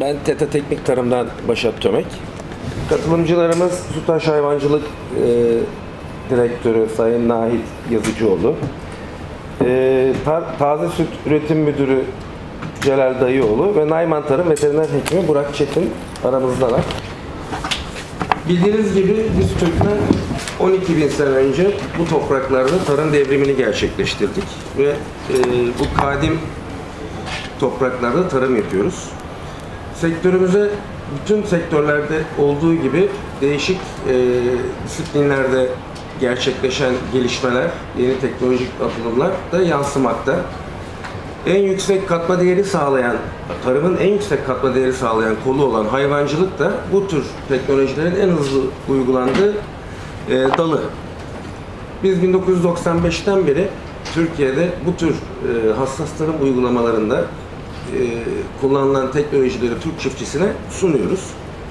Ben TETA Teknik Tarım'dan Başat Tömek. Katılımcılarımız Sütaş Hayvancılık Direktörü Sayın Nahit Yazıcıoğlu, Taze Süt Üretim Müdürü Celal Dayıoğlu ve Nayman Tarım Veteriner Hekimi Burak Çetin aramızdalar. Bildiğiniz gibi biz Türkler 12.000 sene önce bu topraklarda tarım devrimini gerçekleştirdik ve bu kadim topraklarda tarım yapıyoruz. Sektörümüze bütün sektörlerde olduğu gibi değişik disiplinlerde gerçekleşen gelişmeler, yeni teknolojik atılımlar da yansımakta. En yüksek katma değeri sağlayan, tarımın en yüksek katma değeri sağlayan kolu olan hayvancılık da bu tür teknolojilerin en hızlı uygulandığı dalı. Biz 1995'ten beri Türkiye'de bu tür hassas tarım uygulamalarında kullanılan teknolojileri Türk çiftçisine sunuyoruz.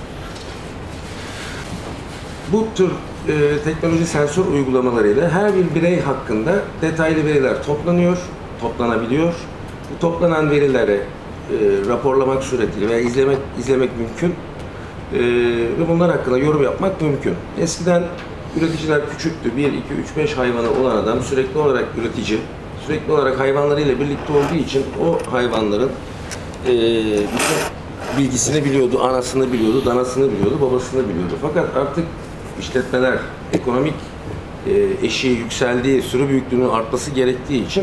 Bu tür teknoloji sensör uygulamalarıyla her bir birey hakkında detaylı veriler toplanabiliyor. Bu toplanan verileri raporlamak suretiyle veya izlemek mümkün ve bunlar hakkında yorum yapmak mümkün. Eskiden üreticiler küçüktü. 1, 2, 3, 5 hayvanı olan adam sürekli olarak üretici, sürekli olarak hayvanlarıyla birlikte olduğu için o hayvanların bütün bilgisini biliyordu, anasını biliyordu, danasını biliyordu, babasını biliyordu. Fakat artık işletmeler ekonomik eşiği yükseldiği, sürü büyüklüğünün artması gerektiği için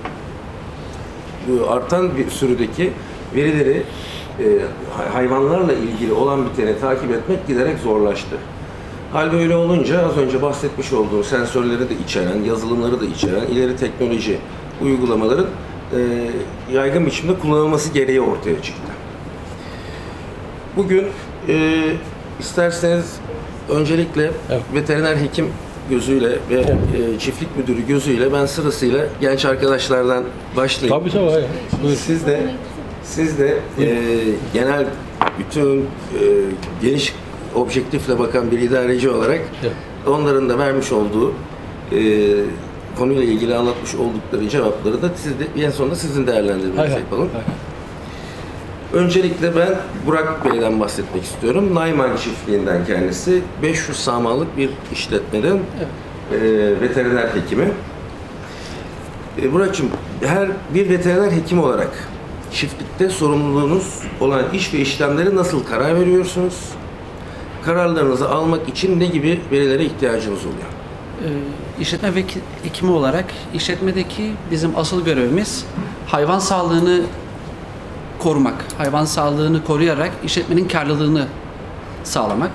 bu artan bir sürüdeki verileri hayvanlarla ilgili olan biteni takip etmek giderek zorlaştı. Hal böyle olunca az önce bahsetmiş olduğum sensörleri de içeren, yazılımları da içeren ileri teknoloji uygulamaların yaygın biçimde kullanılması gereği ortaya çıktı. Bugün isterseniz öncelikle veteriner hekim gözüyle ve çiftlik müdürü gözüyle ben sırasıyla genç arkadaşlardan başlayayım. Tabii tabii. Buyurun. Siz de genel bütün geniş objektifle bakan bir idareci olarak onların da vermiş olduğu konuyla ilgili anlatmış oldukları cevapları da en sonunda sizin değerlendirmenizi yapalım. Öncelikle ben Burak Bey'den bahsetmek istiyorum. Nayman çiftliğinden kendisi. 500 sağmalık bir işletmeden veteriner hekimi. Burak'cığım, her bir veteriner hekim olarak çiftlikte sorumluluğunuz olan iş ve işlemleri nasıl karar veriyorsunuz? Kararlarınızı almak için ne gibi verilere ihtiyacınız oluyor? İşletme hekimi olarak işletmedeki bizim asıl görevimiz hayvan sağlığını korumak. Hayvan sağlığını koruyarak işletmenin karlılığını sağlamak.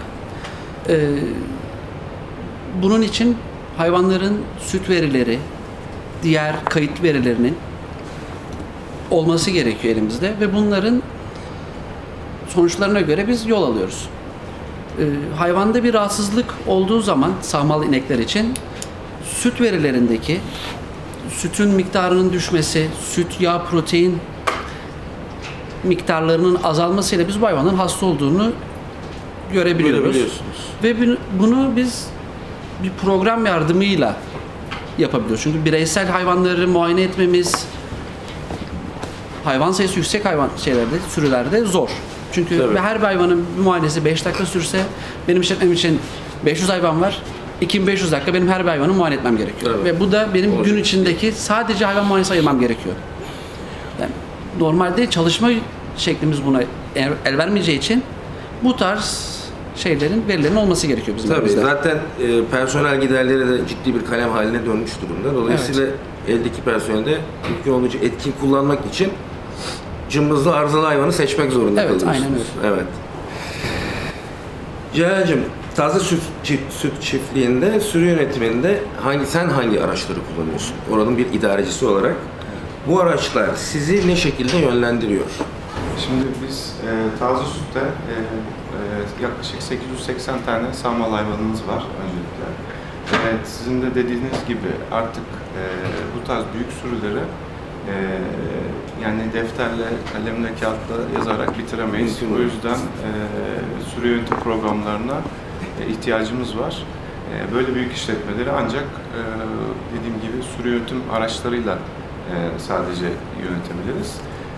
Bunun için hayvanların süt verileri, diğer kayıt verilerinin olması gerekiyor elimizde ve bunların sonuçlarına göre biz yol alıyoruz. Hayvanda bir rahatsızlık olduğu zaman sağmalı inekler için süt verilerindeki sütün miktarının düşmesi, süt, yağ, protein miktarlarının azalmasıyla biz bu hayvanın hasta olduğunu görebiliyoruz. Ve bunu biz bir program yardımıyla yapabiliyoruz. Çünkü bireysel hayvanları muayene etmemiz hayvan sayısı yüksek sürülerde zor. Çünkü her bir hayvanın bir muayenesi 5 dakika sürse benim işletmem için 500 hayvan var. 2500 dakika benim her bir hayvanı muayene etmem gerekiyor. Ve bu da benim gün içindeki sadece hayvan muayenesi ayırmam gerekiyor. Yani normalde çalışma şeklimiz buna el vermeyeceği için bu tarz verilerin olması gerekiyor bizim elimizde. Zaten personel giderleri de ciddi bir kalem haline dönmüş durumda. Dolayısıyla eldeki personelde mümkün olunca etkin kullanmak için cımbızlı arızalı hayvanı seçmek zorunda kalıyorsunuz. Aynen öyle. Evet. Celal'cığım, taze süt çiftliğinde, sürü yönetiminde hangi araçları kullanıyorsun? Oranın bir idarecisi olarak. Bu araçlar sizi ne şekilde yönlendiriyor? Şimdi biz taze sütte yaklaşık 880 tane sağmal hayvanımız var öncelikle. Sizin de dediğiniz gibi artık bu tarz büyük sürüleri yani defterle, kalemle, kağıtla yazarak bitiremeyiz. O yüzden sürü yönetim programlarına ihtiyacımız var. Böyle büyük işletmeleri ancak dediğim gibi sürü yönetim araçlarıyla sadece yönetebiliriz.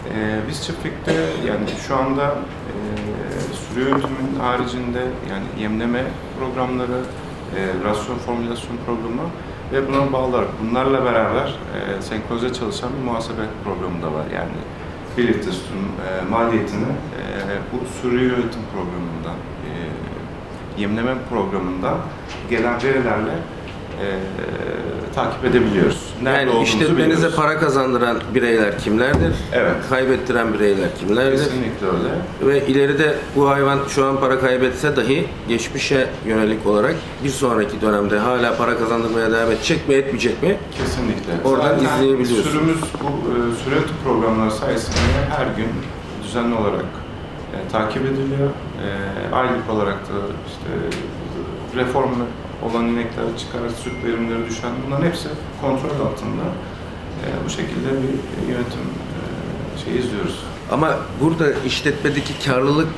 Biz çiftlikte yani şu anda sürü yönetimin haricinde yani yemleme programları, rasyon formülasyon programı ve buna bağlı olarak bunlarla beraber senkronize çalışan bir muhasebe programı da var. Yani birlikte sütün maliyetini bu sürü yönetim programından, yemleme programından gelen verilerle takip edebiliyoruz. Yani işletmenize para kazandıran bireyler kimlerdir? Evet. Kaybettiren bireyler kimlerdir? Kesinlikle öyle. Ve ileride bu hayvan şu an para kaybetse dahi geçmişe yönelik olarak bir sonraki dönemde hala para kazandırmaya devam edecek mi, etmeyecek mi? Kesinlikle. Oradan zaten izleyebiliyorsunuz. Sürümüz bu sürü yönetim programları sayesinde her gün düzenli olarak takip ediliyor. Aylık olarak da işte reformlu olan inekler çıkar, süt verimleri düşen bunların hepsi kontrol altında. Bu şekilde bir yönetim izliyoruz. Ama burada işletmedeki karlılık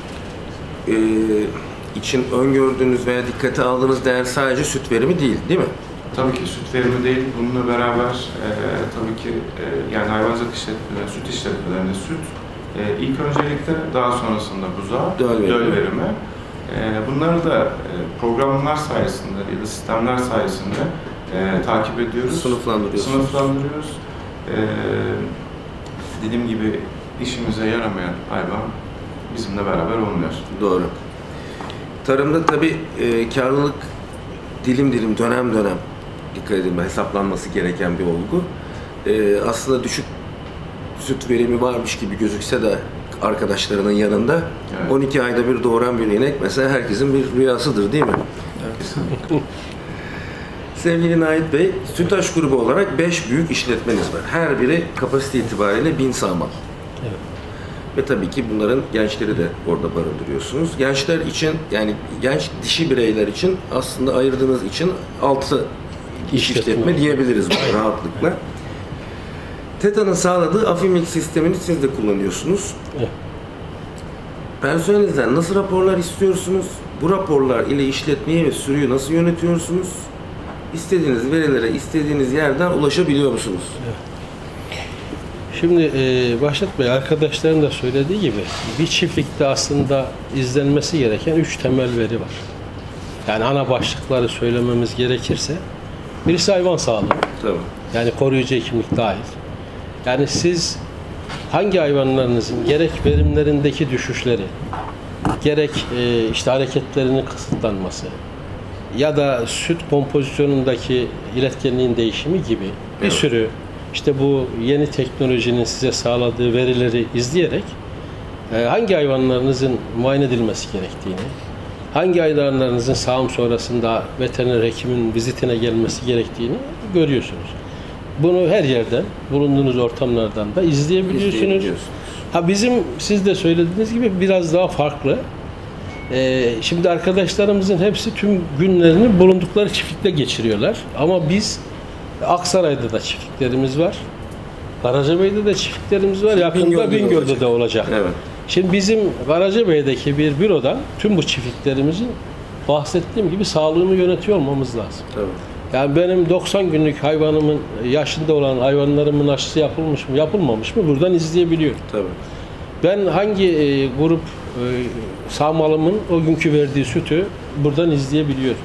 için öngördüğünüz veya dikkate aldığınız değer sadece süt verimi değil mi? Tabii ki süt verimi değil. Bununla beraber tabii ki yani hayvancılık işletmeleri, süt işletmelerinde süt ilk öncelikle daha sonrasında buzağı, döl verimi. Bunları da programlar sayesinde ya da sistemler sayesinde takip ediyoruz. Sınıflandırıyoruz. Dediğim gibi işimize yaramayan hayvan bizimle beraber olmuyor. Doğru. Tarımda tabii karlılık dilim dilim, dönem dönem dikkat edilme, hesaplanması gereken bir olgu. Aslında düşük süt verimi varmış gibi gözükse de arkadaşlarının yanında, evet. 12 ayda bir doğuran bir inek mesela herkesin bir rüyasıdır değil mi? Evet. Sevgili Nait Bey, Sütaş grubu olarak 5 büyük işletmeniz var. Her biri kapasite itibariyle 1000 sağmal. Evet. Ve tabii ki bunların gençleri de orada barındırıyorsunuz. Gençler için, yani genç dişi bireyler için aslında ayırdığınız için 6 işletme diyebiliriz rahatlıkla. TETA'nın sağladığı Afimilk sistemini siz de kullanıyorsunuz. Evet. Personelinizden nasıl raporlar istiyorsunuz? Bu raporlar ile işletmeyi ve sürüyü nasıl yönetiyorsunuz? İstediğiniz verilere istediğiniz yerden ulaşabiliyor musunuz? Evet. Şimdi Başlat Bey, arkadaşların da söylediği gibi bir çiftlikte aslında izlenmesi gereken 3 temel veri var. Yani ana başlıkları söylememiz gerekirse birisi hayvan sağlığı. Tabii. Yani koruyucu hekimlik dahil. Yani siz hangi hayvanlarınızın gerek verimlerindeki düşüşleri, gerek işte hareketlerinin kısıtlanması ya da süt kompozisyonundaki iletkenliğin değişimi gibi bir sürü işte bu yeni teknolojinin size sağladığı verileri izleyerek hangi hayvanlarınızın muayene edilmesi gerektiğini, hangi hayvanlarınızın sağım sonrasında veteriner hekimin vizitine gelmesi gerektiğini görüyorsunuz. Bunu her yerden, bulunduğunuz ortamlardan da izleyebiliyorsunuz. Ha bizim, siz de söylediğiniz gibi biraz daha farklı. Şimdi arkadaşlarımızın hepsi tüm günlerini bulundukları çiftlikte geçiriyorlar. Ama biz Aksaray'da da çiftliklerimiz var. Karacabey'de de çiftliklerimiz var. Yakında Bingöl'de de olacak. Evet. Şimdi bizim Karacabey'deki bir bürodan tüm bu çiftliklerimizin bahsettiğim gibi sağlığını yönetiyor olmamız lazım. Tabii. Yani benim 90 günlük hayvanımın, yaşında olan hayvanlarımın aşısı yapılmış mı, yapılmamış mı buradan izleyebiliyorum. Tabii. Ben hangi grup sağmalımın o günkü verdiği sütü buradan izleyebiliyorum.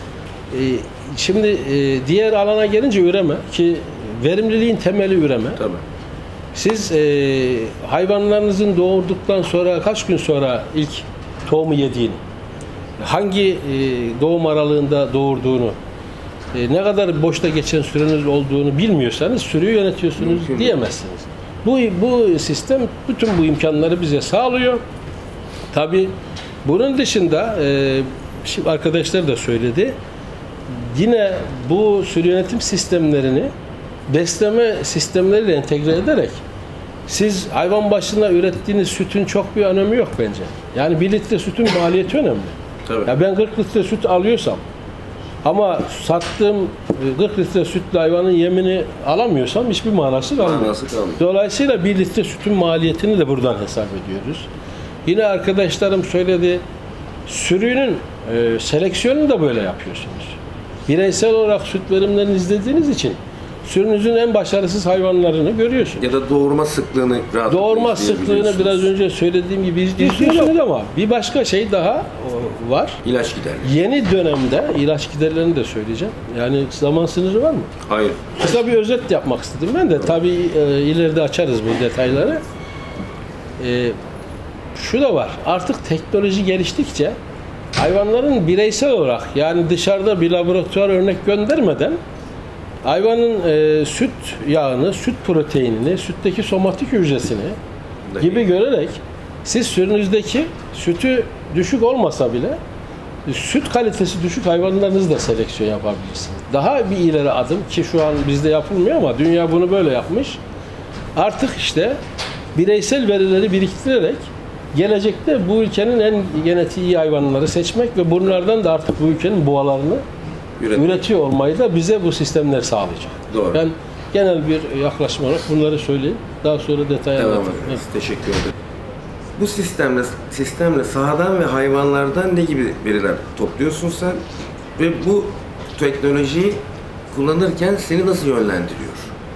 Şimdi diğer alana gelince üreme, ki verimliliğin temeli üreme. Tabii. Siz hayvanlarınızın doğurduktan sonra kaç gün sonra ilk tohumu yediğini, hangi doğum aralığında doğurduğunu, ne kadar boşta geçen süreniz olduğunu bilmiyorsanız sürüyü yönetiyorsunuz diyemezsiniz. Bu sistem bütün bu imkanları bize sağlıyor. Tabii bunun dışında şimdi arkadaşlar da söyledi. Yine bu sürü yönetim sistemlerini besleme sistemleriyle entegre ederek siz hayvan başına ürettiğiniz sütün çok bir önemi yok bence. Yani 1 litre sütün maliyeti önemli. Tabii. Ya ben 40 litre süt alıyorsam ama sattığım 40 litre sütle hayvanın yemini alamıyorsam hiçbir manası kalmıyor. Dolayısıyla 1 litre sütün maliyetini de buradan hesap ediyoruz. Yine arkadaşlarım söyledi, sürünün seleksiyonunu da böyle yapıyorsunuz. Bireysel olarak süt verimlerini izlediğiniz için sürünüzün en başarısız hayvanlarını görüyorsunuz. Ya da doğurma sıklığını Doğurma sıklığını biraz önce söylediğim gibi izliyorsunuz ama bir başka şey daha var. İlaç giderleri. Yeni dönemde ilaç giderlerini de söyleyeceğim. Yani zaman sınırı var mı? Hayır. Kısa bir özet yapmak istedim ben de. Tabii ileride açarız bu detayları. Şu da var. Artık teknoloji geliştikçe hayvanların bireysel olarak, yani dışarıda bir laboratuvar örnek göndermeden hayvanın süt yağını, süt proteinini, sütteki somatik hücresini gibi görerek siz sürünüzdeki sütü düşük olmasa bile süt kalitesi düşük hayvanlarınızı da seleksiyon yapabilirsiniz. Daha bir ileri adım ki şu an bizde yapılmıyor ama dünya bunu böyle yapmış. Artık işte bireysel verileri biriktirerek gelecekte bu ülkenin en genetiği iyi hayvanları seçmek ve bunlardan da artık bu ülkenin boğalarını üretiyor olmayı da bize bu sistemler sağlayacak. Doğru. Ben genel bir yaklaşım olarak bunları söyleyeyim. Daha sonra detaya anlatayım. Evet. Teşekkür ederim. Bu sistemle sahadan ve hayvanlardan ne gibi veriler topluyorsun sen ve bu teknolojiyi kullanırken seni nasıl yönlendiriyor?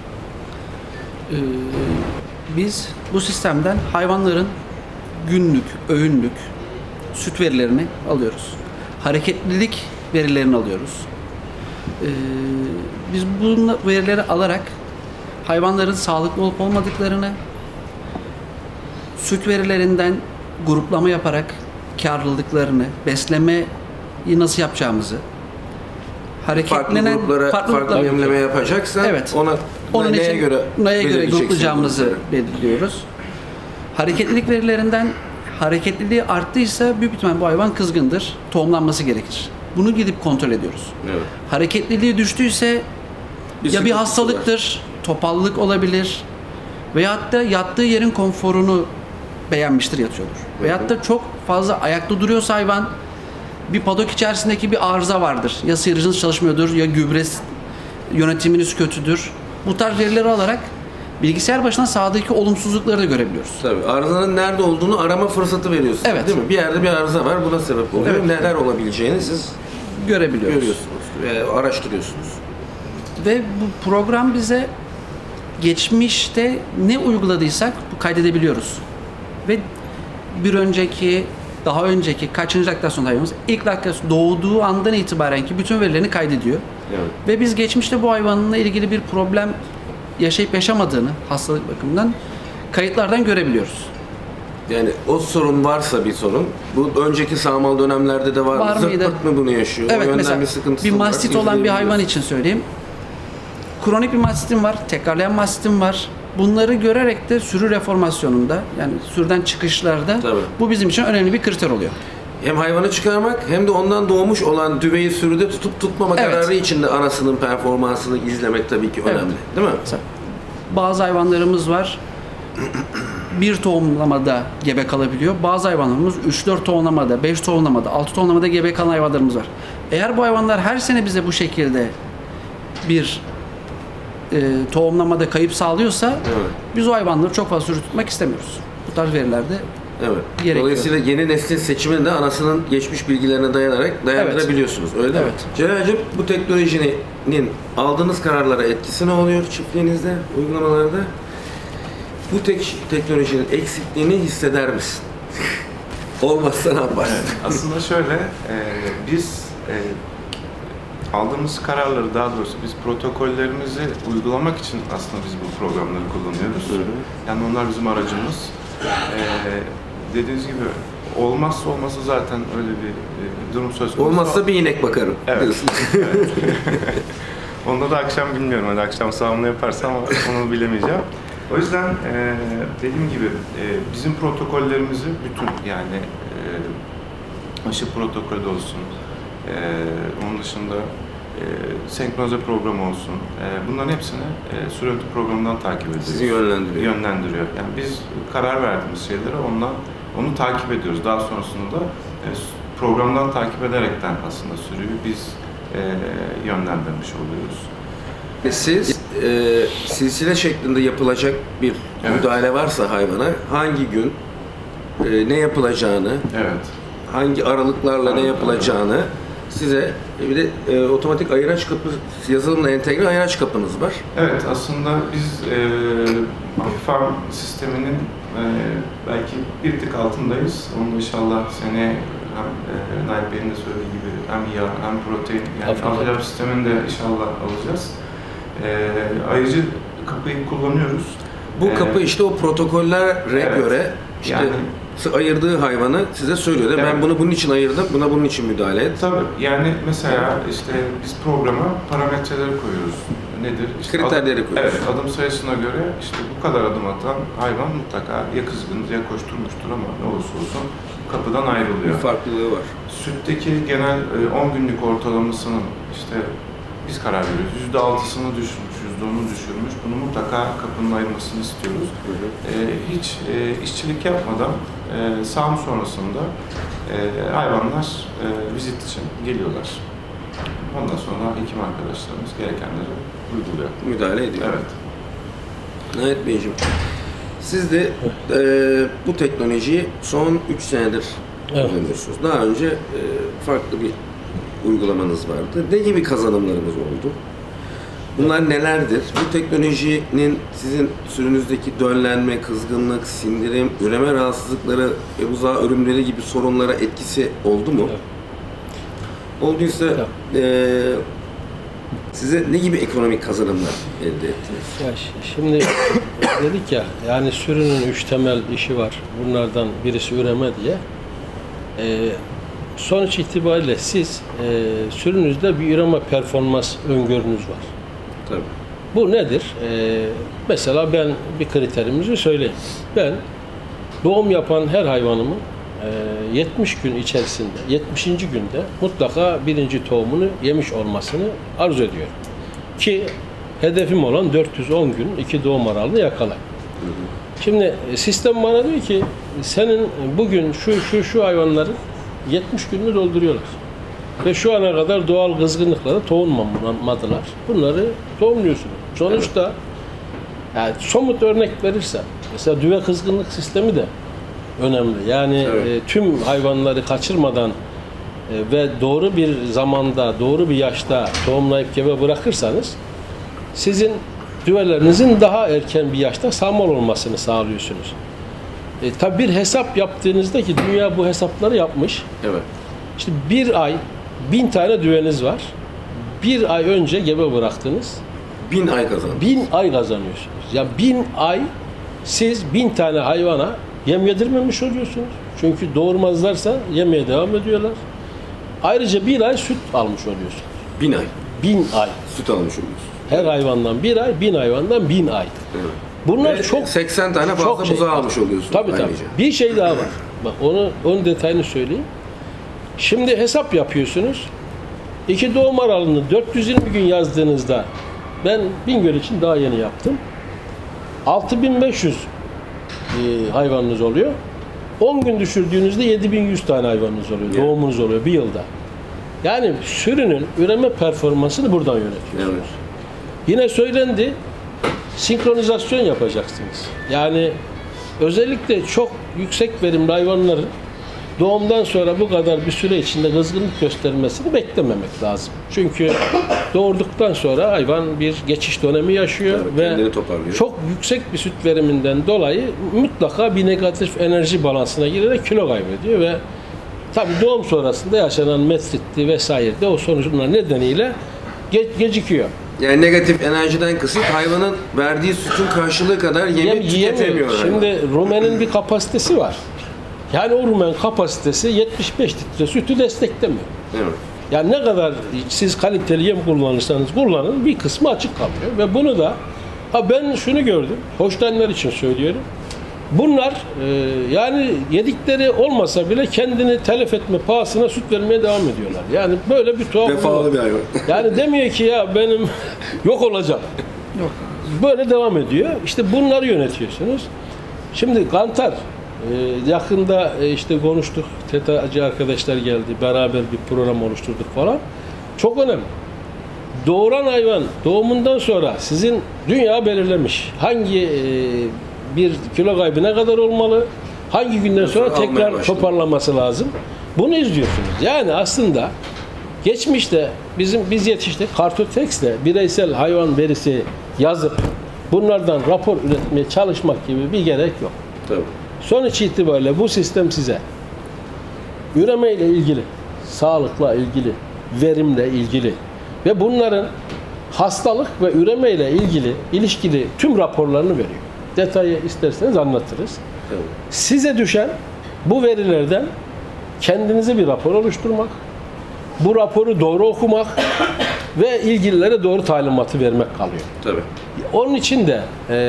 Biz bu sistemden hayvanların günlük, öğünlük süt verilerini alıyoruz. Hareketlilik verilerini alıyoruz. Biz bu verileri alarak hayvanların sağlıklı olup olmadıklarını, süt verilerinden gruplama yaparak karlılıklarını, beslemeyi nasıl yapacağımızı, Farklı gruplara farklı yemleme yapacaksan evet, ona neye göre gruplayacağımızı belirliyoruz. Hareketlilik verilerinden hareketliliği arttıysa büyük ihtimal bu hayvan kızgındır, tohumlanması gerekir. Bunu gidip kontrol ediyoruz. Evet. Hareketliliği düştüyse ya bir hastalıktır, topallık olabilir veyahut da yattığı yerin konforunu beğenmiştir, yatıyordur. Veyahut da çok fazla ayakta duruyorsa hayvan, bir padok içerisindeki bir arıza vardır. Ya sıyırıcınız çalışmıyordur, ya gübre yönetiminiz kötüdür. Bu tarz verileri alarak bilgisayar başına sahadaki olumsuzlukları da görebiliyoruz. Tabii. Arızanın nerede olduğunu arama fırsatı veriyorsunuz. Evet. Değil mi? Bir yerde bir arıza var, buna sebep oluyor. Evet. Neler olabileceğini siz görüyorsunuz ve araştırıyorsunuz. Ve bu program bize geçmişte ne uyguladıysak bu kaydedebiliyoruz. Ve bir önceki, daha önceki kaçıncı laktasyon hayvanımız ilk laktasyon doğduğu andan itibaren ki bütün verilerini kaydediyor. Evet. Ve biz geçmişte bu hayvanla ilgili bir problem yaşayıp yaşamadığını hastalık bakımından kayıtlardan görebiliyoruz. Yani o sorun varsa bir sorun, bu önceki sağmal dönemlerde de var mı? Zırt mı bunu yaşıyor? Evet, o yönden mesela bir sıkıntısı bir mastit olan bir hayvan için söyleyeyim. Kronik bir mastitim var, tekrarlayan mastitim var. Bunları görerek de sürü reformasyonunda, yani sürüden çıkışlarda Tabii. bu bizim için önemli bir kriter oluyor. Hem hayvanı çıkarmak hem de ondan doğmuş olan düveyi sürüde tutup tutmama Evet. kararı içinde anasının performansını izlemek tabii ki önemli. Evet. Değil mi? Mesela bazı hayvanlarımız var, bir tohumlamada gebe kalabiliyor. Bazı hayvanlarımız 3-4 tohumlamada, 5 tohumlamada, 6 tohumlamada gebe kalan hayvanlarımız var. Eğer bu hayvanlar her sene bize bu şekilde bir tohumlamada kayıp sağlıyorsa Evet. biz o hayvanları çok fazla sürü tutmak istemiyoruz. Bu tarz verilerde Evet. gerekiyor. Dolayısıyla yeni neslin seçimini de anasının geçmiş bilgilerine dayandırabiliyorsunuz. Öyle değil mi? Evet. Celal'cığım, bu teknolojinin aldığınız kararlara etkisi ne oluyor çiftliğinizde, uygulamalarda? Bu teknolojinin eksikliğini hisseder misin? Olmazsa ne yaparsın? Aslında şöyle, biz aldığımız kararları, daha doğrusu biz protokollerimizi uygulamak için aslında biz bu programları kullanıyoruz. Hı hı. Yani onlar bizim aracımız. Dediğiniz gibi olmazsa zaten öyle bir durum söz konusu. Olmazsa bir inek bakarım. Evet. Diyorsun. Evet. Onda da akşam bilmiyorum. Hadi akşam sağımını yaparsam onu bilemeyeceğim. O yüzden dediğim gibi bizim protokollerimizi bütün, yani aşı protokolü olsun, onun dışında senkronize programı olsun, bunların hepsini sürü yönetim programından takip ediyoruz. Sizi yönlendiriyor. Yani biz karar verdiğimiz şeyleri onu takip ediyoruz. Daha sonrasında da programdan takip ederekten aslında sürüyü biz yönlendirmiş oluyoruz. Siz silsile şeklinde yapılacak bir müdahale varsa hayvana hangi gün ne yapılacağını, Evet. hangi aralıklarla ne yapılacağını size bir de otomatik ayıraç kapı yazılımla entegre ayıraç kapınız var. Evet, aslında biz farm sisteminin belki bir tık altındayız. Onu da inşallah seneye hem Naip Bey'in de söylediği gibi hem yağ hem protein, yani Afilab sistemini de inşallah alacağız. Ayrıca kapıyı kullanıyoruz. Bu kapı işte o protokollere göre işte yani, ayırdığı hayvanı size söylüyor. Evet. Ben bunu bunun için ayırdım, buna bunun için müdahale et. Tabii, yani mesela işte biz programa parametreleri koyuyoruz. Nedir? İşte kriterleri koyuyoruz. Evet, adım sayısına göre işte bu kadar adım atan hayvan mutlaka ya kızgındır ya koşturmuştur ama ne olursa olsun kapıdan ayrılıyor. Bir farklılığı var. Sütteki genel 10 günlük ortalamasının işte biz karar veriyoruz. %6'sını düşürmüş, %10'unu düşürmüş. Bunu mutlaka kapının ayrılmasını istiyoruz. Hiç işçilik yapmadan sağım sonrasında hayvanlar vizit için geliyorlar. Ondan sonra hekim arkadaşlarımız gerekenleri uyguluyor. Müdahale ediyor. Evet. Naip Beyciğim, siz de bu teknolojiyi son 3 senedir kullanıyorsunuz. Daha önce farklı bir uygulamanız vardı. Ne gibi kazanımlarınız oldu? Bunlar nelerdir? Bu teknolojinin sizin sürünüzdeki döllenme, kızgınlık, sindirim, üreme rahatsızlıkları ve buzağı ölümleri gibi sorunlara etkisi oldu mu? Evet. Olduysa size ne gibi ekonomik kazanımlar elde ettiniz? Ya şimdi dedik ya, yani sürünün 3 temel işi var. Bunlardan birisi üreme diye. Sonuç itibariyle siz sürünüzde bir üreme performans öngörünüz var. Tabii. Bu nedir? Mesela ben bir kriterimizi söyleyeyim. Ben doğum yapan her hayvanımın 70 gün içerisinde, 70. günde mutlaka birinci tohumunu yemiş olmasını arzu ediyorum. Ki hedefim olan 410 gün 2 doğum aralığını yakalayın. Şimdi sistem bana diyor ki senin bugün şu hayvanların 70 gününü dolduruyorlar. Ve şu ana kadar doğal kızgınlıklara tohumlamadılar. Bunları tohumluyorsunuz. Sonuçta yani somut örnek verirsem, mesela düve kızgınlık sistemi de önemli. Yani evet. Tüm hayvanları kaçırmadan ve doğru bir zamanda, doğru bir yaşta tohumlayıp gebe bırakırsanız sizin düvelerinizin daha erken bir yaşta sağmal olmasını sağlıyorsunuz. Tabi bir hesap yaptığınızda ki dünya bu hesapları yapmış. Evet. İşte bir ay 1000 tane düveniz var. Bir ay önce gebe bıraktınız. 1000 ay kazandınız. 1000 ay kazanıyorsunuz. Ya 1000 ay siz 1000 tane hayvana yem yedirmemiş oluyorsunuz. Çünkü doğurmazlarsa yemeye devam ediyorlar. Ayrıca bir ay süt almış oluyorsunuz. 1000 ay. 1000 ay. Süt almış oluyorsunuz. Her hayvandan bir ay, 1000 hayvandan 1000 ay. Evet. Bunlar ve çok 80 tane fazla buzağı almış oluyorsunuz. Tabii. Bir şey daha var. Bak onun detayını söyleyeyim. Şimdi hesap yapıyorsunuz. 2 doğum aralığını 420 gün yazdığınızda ben Bingöl için daha yeni yaptım. 6500 hayvanınız oluyor. 10 gün düşürdüğünüzde 7100 tane hayvanınız oluyor. Yeah. Doğumunuz oluyor bir yılda. Yani sürünün üreme performansını buradan yönetiyorsunuz. Evet. Yine söylendi, sinkronizasyon yapacaksınız. Yani özellikle çok yüksek verimli hayvanların doğumdan sonra bu kadar bir süre içinde kızgınlık göstermesini beklememek lazım. Çünkü doğurduktan sonra hayvan bir geçiş dönemi yaşıyor ve çok yüksek bir süt veriminden dolayı mutlaka bir negatif enerji balansına girerek kilo kaybediyor ve tabii doğum sonrasında yaşanan metritti vesaire de o sonuçlar nedeniyle gecikiyor. Yani negatif enerjiden kısıt hayvanın verdiği sütün karşılığı kadar yemi tüketemiyor. Şimdi rumenin bir kapasitesi var. Yani o rumen kapasitesi 75 litre sütü desteklemiyor. Evet. Yani ne kadar siz kaliteli yem kullanırsanız kullanın bir kısmı açık kalıyor. Ve bunu da ben şunu gördüm. Hoşlananlar için söylüyorum. Bunlar yani yedikleri olmasa bile kendini telef etme pahasına süt vermeye devam ediyorlar. Yani böyle bir tuhaf. Vefalı bir hayvan. Yani demiyor ki ya benim yok olacak. Yok. Böyle devam ediyor. İşte bunları yönetiyorsunuz. Şimdi kantar yakında işte konuştuk. TETA'cı arkadaşlar geldi. Beraber bir program oluşturduk falan. Çok önemli. Doğuran hayvan doğumundan sonra sizin dünya belirlemiş. Hangi bir kilo kaybı ne kadar olmalı? Hangi günden sonra tekrar toparlaması lazım? Bunu izliyorsunuz. Yani aslında Geçmişte biz yetiştik. Kartotex'le bireysel hayvan verisi yazıp bunlardan rapor üretmeye çalışmak gibi bir gerek yok. Tabii. Sonuç itibariyle bu sistem size üremeyle ilgili, sağlıkla ilgili, verimle ilgili ve bunların hastalık ve üremeyle ilişkili tüm raporlarını veriyor. Detayı isterseniz anlatırız. Evet. Size düşen bu verilerden kendinize bir rapor oluşturmak, bu raporu doğru okumak ve ilgililere doğru talimatı vermek kalıyor. Tabii. Onun için de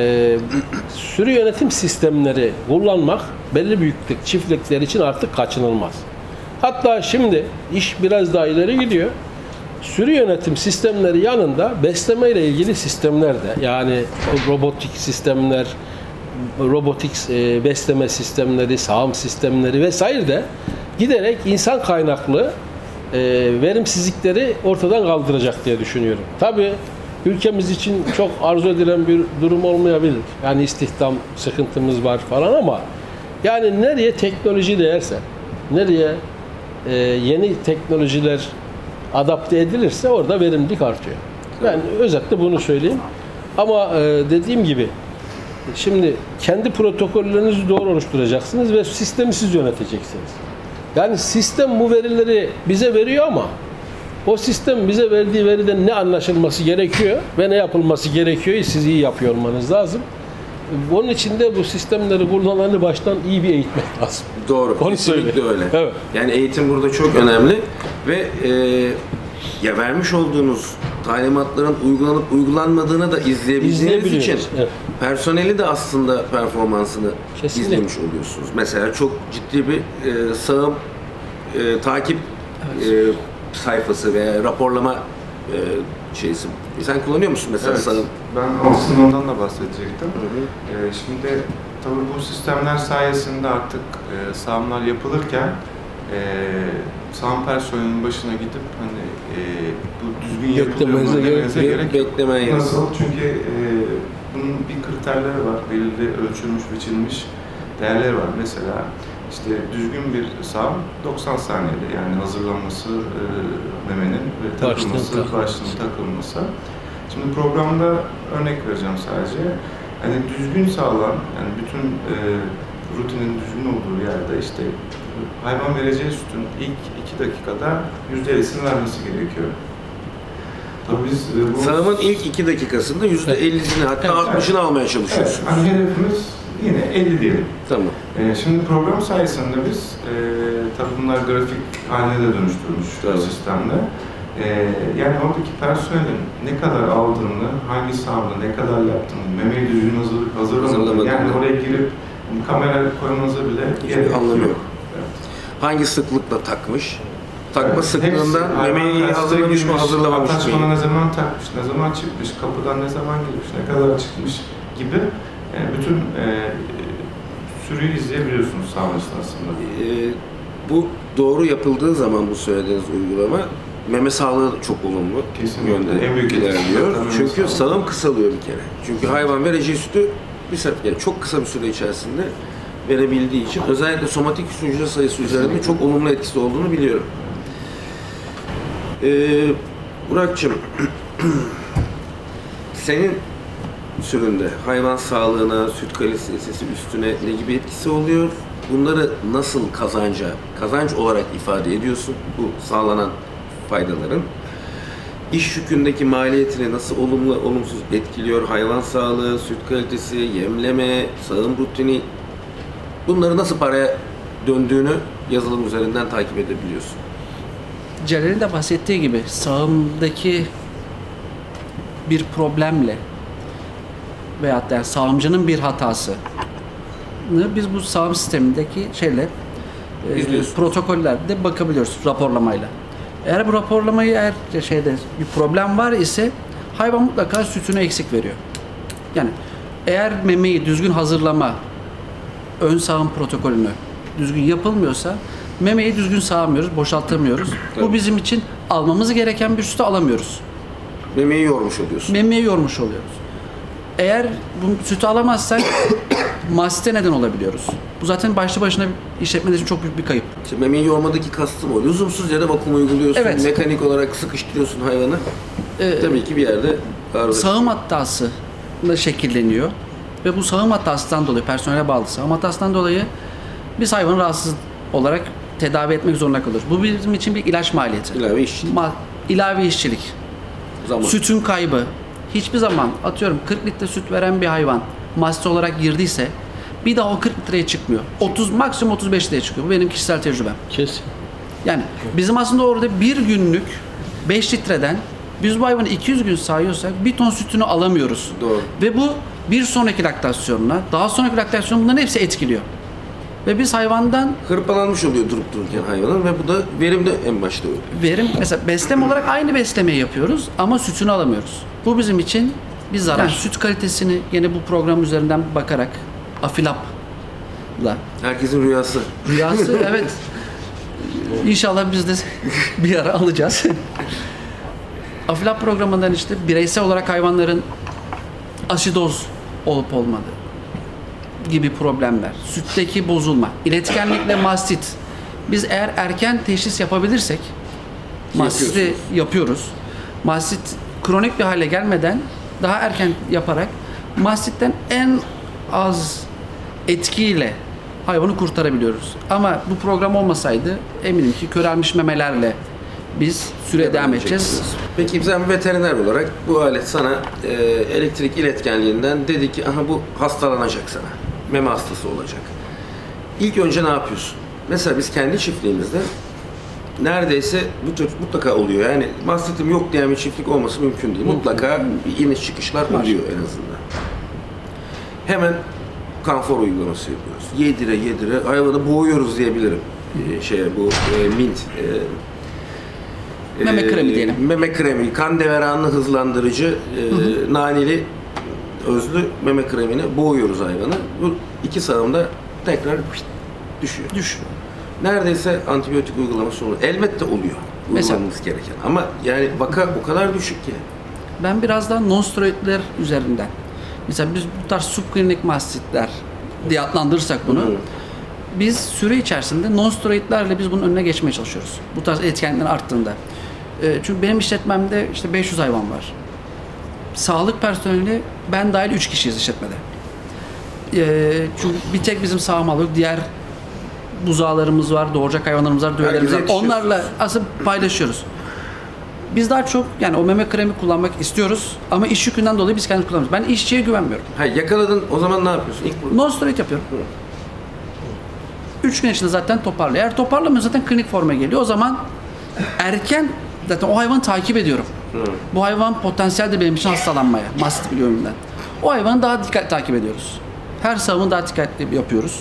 sürü yönetim sistemleri kullanmak belli büyüklük çiftlikler için artık kaçınılmaz. Hatta şimdi iş biraz daha ileri gidiyor. Sürü yönetim sistemleri yanında besleme ile ilgili sistemler de, yani robotik sistemler, robotik besleme sistemleri, sağım sistemleri vesaire de giderek insan kaynaklı verimsizlikleri ortadan kaldıracak diye düşünüyorum. Tabii ülkemiz için çok arzu edilen bir durum olmayabilir. Yani istihdam sıkıntımız var falan ama yani nereye teknoloji değerse, nereye yeni teknolojiler adapte edilirse orada verimlilik artıyor. Ben özetle bunu söyleyeyim. Ama dediğim gibi şimdi kendi protokollerinizi doğru oluşturacaksınız ve sistemi siz yöneteceksiniz. Yani sistem bu verileri bize veriyor ama o sistem bize verdiği veriden ne anlaşılması gerekiyor ve ne yapılması gerekiyor siz iyi yapıyor olmanız lazım. Onun için de bu sistemleri kullananı baştan iyi bir eğitmek lazım. Doğru. Onu Kesinlikle söyle. öyle. Evet. Yani eğitim burada çok önemli ve ya vermiş olduğunuz talimatların uygulanıp uygulanmadığını da izleyebildiğiniz için evet. personeli de aslında performansını Kesinlikle. izlemiş oluyorsunuz. Mesela çok ciddi bir sağım takip sayfası veya raporlama şeysi. Sen kullanıyor musun mesela Evet, sağım? ben aslında ondan da bahsedecektim. Şimdi tabii bu sistemler sayesinde artık sağımlar yapılırken sağım personelinin başına gidip hani bu düzgün yapılıyor mu demenize gerek yok. Beklemen Nasıl? Çünkü bunun bir kriterleri var. Belirli ölçülmüş, biçilmiş değerleri var. Mesela işte düzgün bir sağım 90 saniyede, yani hazırlanması memenin ve takılması, başlığın takılması. Şimdi programda örnek vereceğim sadece. Hani düzgün sağlam, yani bütün rutinin düzgün olduğu yerde işte hayvan vereceği sütün ilk 2 dakikada %50'sini vermesi gerekiyor. Tabii biz bu sağımın ilk 2 dakikasında %50'sini hatta 60'ını almaya çalışıyorsunuz. Evet, hani hedefimiz yine 50 diyelim. Tamam. Şimdi program sayesinde biz tabii bunlar grafik haline de dönüştürmüş Tabii. sistemde. Yani oradaki personelin ne kadar aldığını, hangi sağımda ne kadar yaptığını, memeyi düzgün hazırlamadığını, yani oraya girip kamera koymanıza bile gerek yok. Evet. Hangi sıklıkla takmış? Takma Evet, sıklığından hepsi, memeyi iyi hazırlamış mı, hazırlamamış mı? Ataşmana ne zaman takmış, ne zaman çıkmış, kapıdan ne zaman girmiş, ne kadar çıkmış gibi bütün sürüyü izleyebiliyorsunuz sağım esnasında. Bu doğru yapıldığı zaman bu söylediğiniz uygulama meme sağlığı çok olumlu yönde En büyük ilerliyor. etkisi Çünkü sağım kısalıyor bir kere. Çünkü hayvan vereceği sütü bir sefer, yani çok kısa bir süre içerisinde verebildiği için özellikle somatik hücre sayısı üzerinde çok olumlu etkisi olduğunu biliyorum. Burak'cığım, senin süründe hayvan sağlığına, süt kalitesi üstüne ne gibi etkisi oluyor? Bunları nasıl kazanç olarak ifade ediyorsun bu sağlanan faydaların? İş yükündeki maliyetini nasıl olumlu, olumsuz etkiliyor? Hayvan sağlığı, süt kalitesi, yemleme, sağım rutini, bunları nasıl paraya döndüğünü yazılım üzerinden takip edebiliyorsun. Celal'in de bahsettiği gibi sağımdaki bir problemle veyahut da sağımcının bir hatası biz bu sağım sistemindeki protokollerde bakabiliyoruz raporlamayla. Eğer bu raporlamayı bir problem var ise hayvan mutlaka sütünü eksik veriyor. Yani eğer memeyi düzgün hazırlama, ön sağım protokolünü düzgün yapılmıyorsa memeyi düzgün sağamıyoruz, boşaltamıyoruz. Tabii. Bu bizim için almamız gereken bir sütü alamıyoruz. Memeyi yormuş oluyorsun. Memeyi yormuş oluyoruz. Eğer bu sütü alamazsak mastite neden olabiliyoruz. Bu zaten başlı başına işletmede için çok büyük bir kayıp. İşte meme yoğurmadaki kastım o. Lüzumsuz yere vakum uyguluyorsun. Evet. Mekanik olarak sıkıştırıyorsun hayvanı. Tabii ki bir yerde arıza. Sağım hatası da şekilleniyor. Ve bu sağım hatasından dolayı, personele bağlı sağım hatasından dolayı biz hayvanı rahatsız olarak tedavi etmek zorunda kalıyoruz. Bu bizim için bir ilaç maliyeti. İlave iş. İlave işçilik. Zaman. Sütün kaybı. Hiçbir zaman atıyorum 40 litre süt veren bir hayvan mastite olarak girdiyse bir daha o 40 litreye çıkmıyor. 30 maksimum 35 litreye çıkıyor. Bu benim kişisel tecrübem. Kesin. Yani bizim aslında orada bir günlük 5 litreden biz bu hayvanı 200 gün sağıyorsak 1 ton sütünü alamıyoruz. Doğru. Ve bu bir sonraki laktasyonuna, daha sonraki laktasyonuna bunların hepsi etkiliyor. Ve biz hayvandan Hırpalanmış oluyor durup dururken hayvanın ve bu da verim de en başta verim, mesela besleme olarak aynı beslemeyi yapıyoruz ama sütünü alamıyoruz. Bu bizim için bir zarar. Yani süt kalitesini yine bu program üzerinden bakarak Afilap'la Herkesin rüyası. evet. İnşallah biz de bir ara alacağız. Afilap programından işte bireysel olarak hayvanların asidoz olup olmadığı gibi problemler, sütteki bozulma, iletkenlikle mastit. Biz eğer erken teşhis yapabilirsek mastiti yapıyoruz. Mastit kronik bir hale gelmeden daha erken yaparak mastitten en az etkiyle hayvanı kurtarabiliyoruz. Ama bu program olmasaydı eminim ki körelmiş memelerle biz süre devam edeceğiz. Peki sen bir veteriner olarak bu alet sana elektrik iletkenliğinden dedi ki aha bu hastalanacak sana. Meme hastası olacak. İlk önce ne yapıyorsun? Mesela biz kendi çiftliğimizde neredeyse mutlaka oluyor. Yani mastitim yok diyen bir çiftlik olması mümkün değil. Mutlaka bir iniş çıkışlar oluyor en azından. Hemen kanfor uygulaması yapıyoruz. Yedire hayvanı boğuyoruz diyebilirim. Mint Meme kremi diyelim. Meme kremi, kan deveranını hızlandırıcı naneli özlü meme kremini boğuyoruz hayvanı. Bu 2 sağımda tekrar düşüyor. Neredeyse antibiyotik uygulaması oluyor. Elbette oluyor. Uygulamamız gereken. Ama yani vaka o kadar düşük ki. Ben biraz daha non-steroidler üzerinden. Mesela biz bu tarz subklinik mastitler diye adlandırırsak bunu. Biz süre içerisinde non-steroidlerle biz bunun önüne geçmeye çalışıyoruz. Bu tarz etkenlikler arttığında. Çünkü benim işletmemde işte 500 hayvan var. Sağlık personeli ben dahil 3 kişiyiz işletmede. Çünkü bir tek bizim sağım yok. Diğer buzağlarımız var, doğuracak hayvanlarımız var, düvelerimiz var. Onlarla aslında paylaşıyoruz. Biz daha çok yani o meme kremi kullanmak istiyoruz ama iş yükünden dolayı biz kendimiz kullanmıyoruz. Ben işçiye güvenmiyorum. Yakaladın o zaman ne yapıyorsun? Non-steroid yapıyorum. 3 gün içinde zaten toparlıyor. Eğer toparlamıyor zaten klinik forma geliyor. O zaman erken zaten o hayvanı takip ediyorum. Bu hayvan potansiyeldir benim için hastalanmaya. Mastit biliyorumdan. O hayvanı daha dikkatli takip ediyoruz. Her sağımı daha dikkatli yapıyoruz.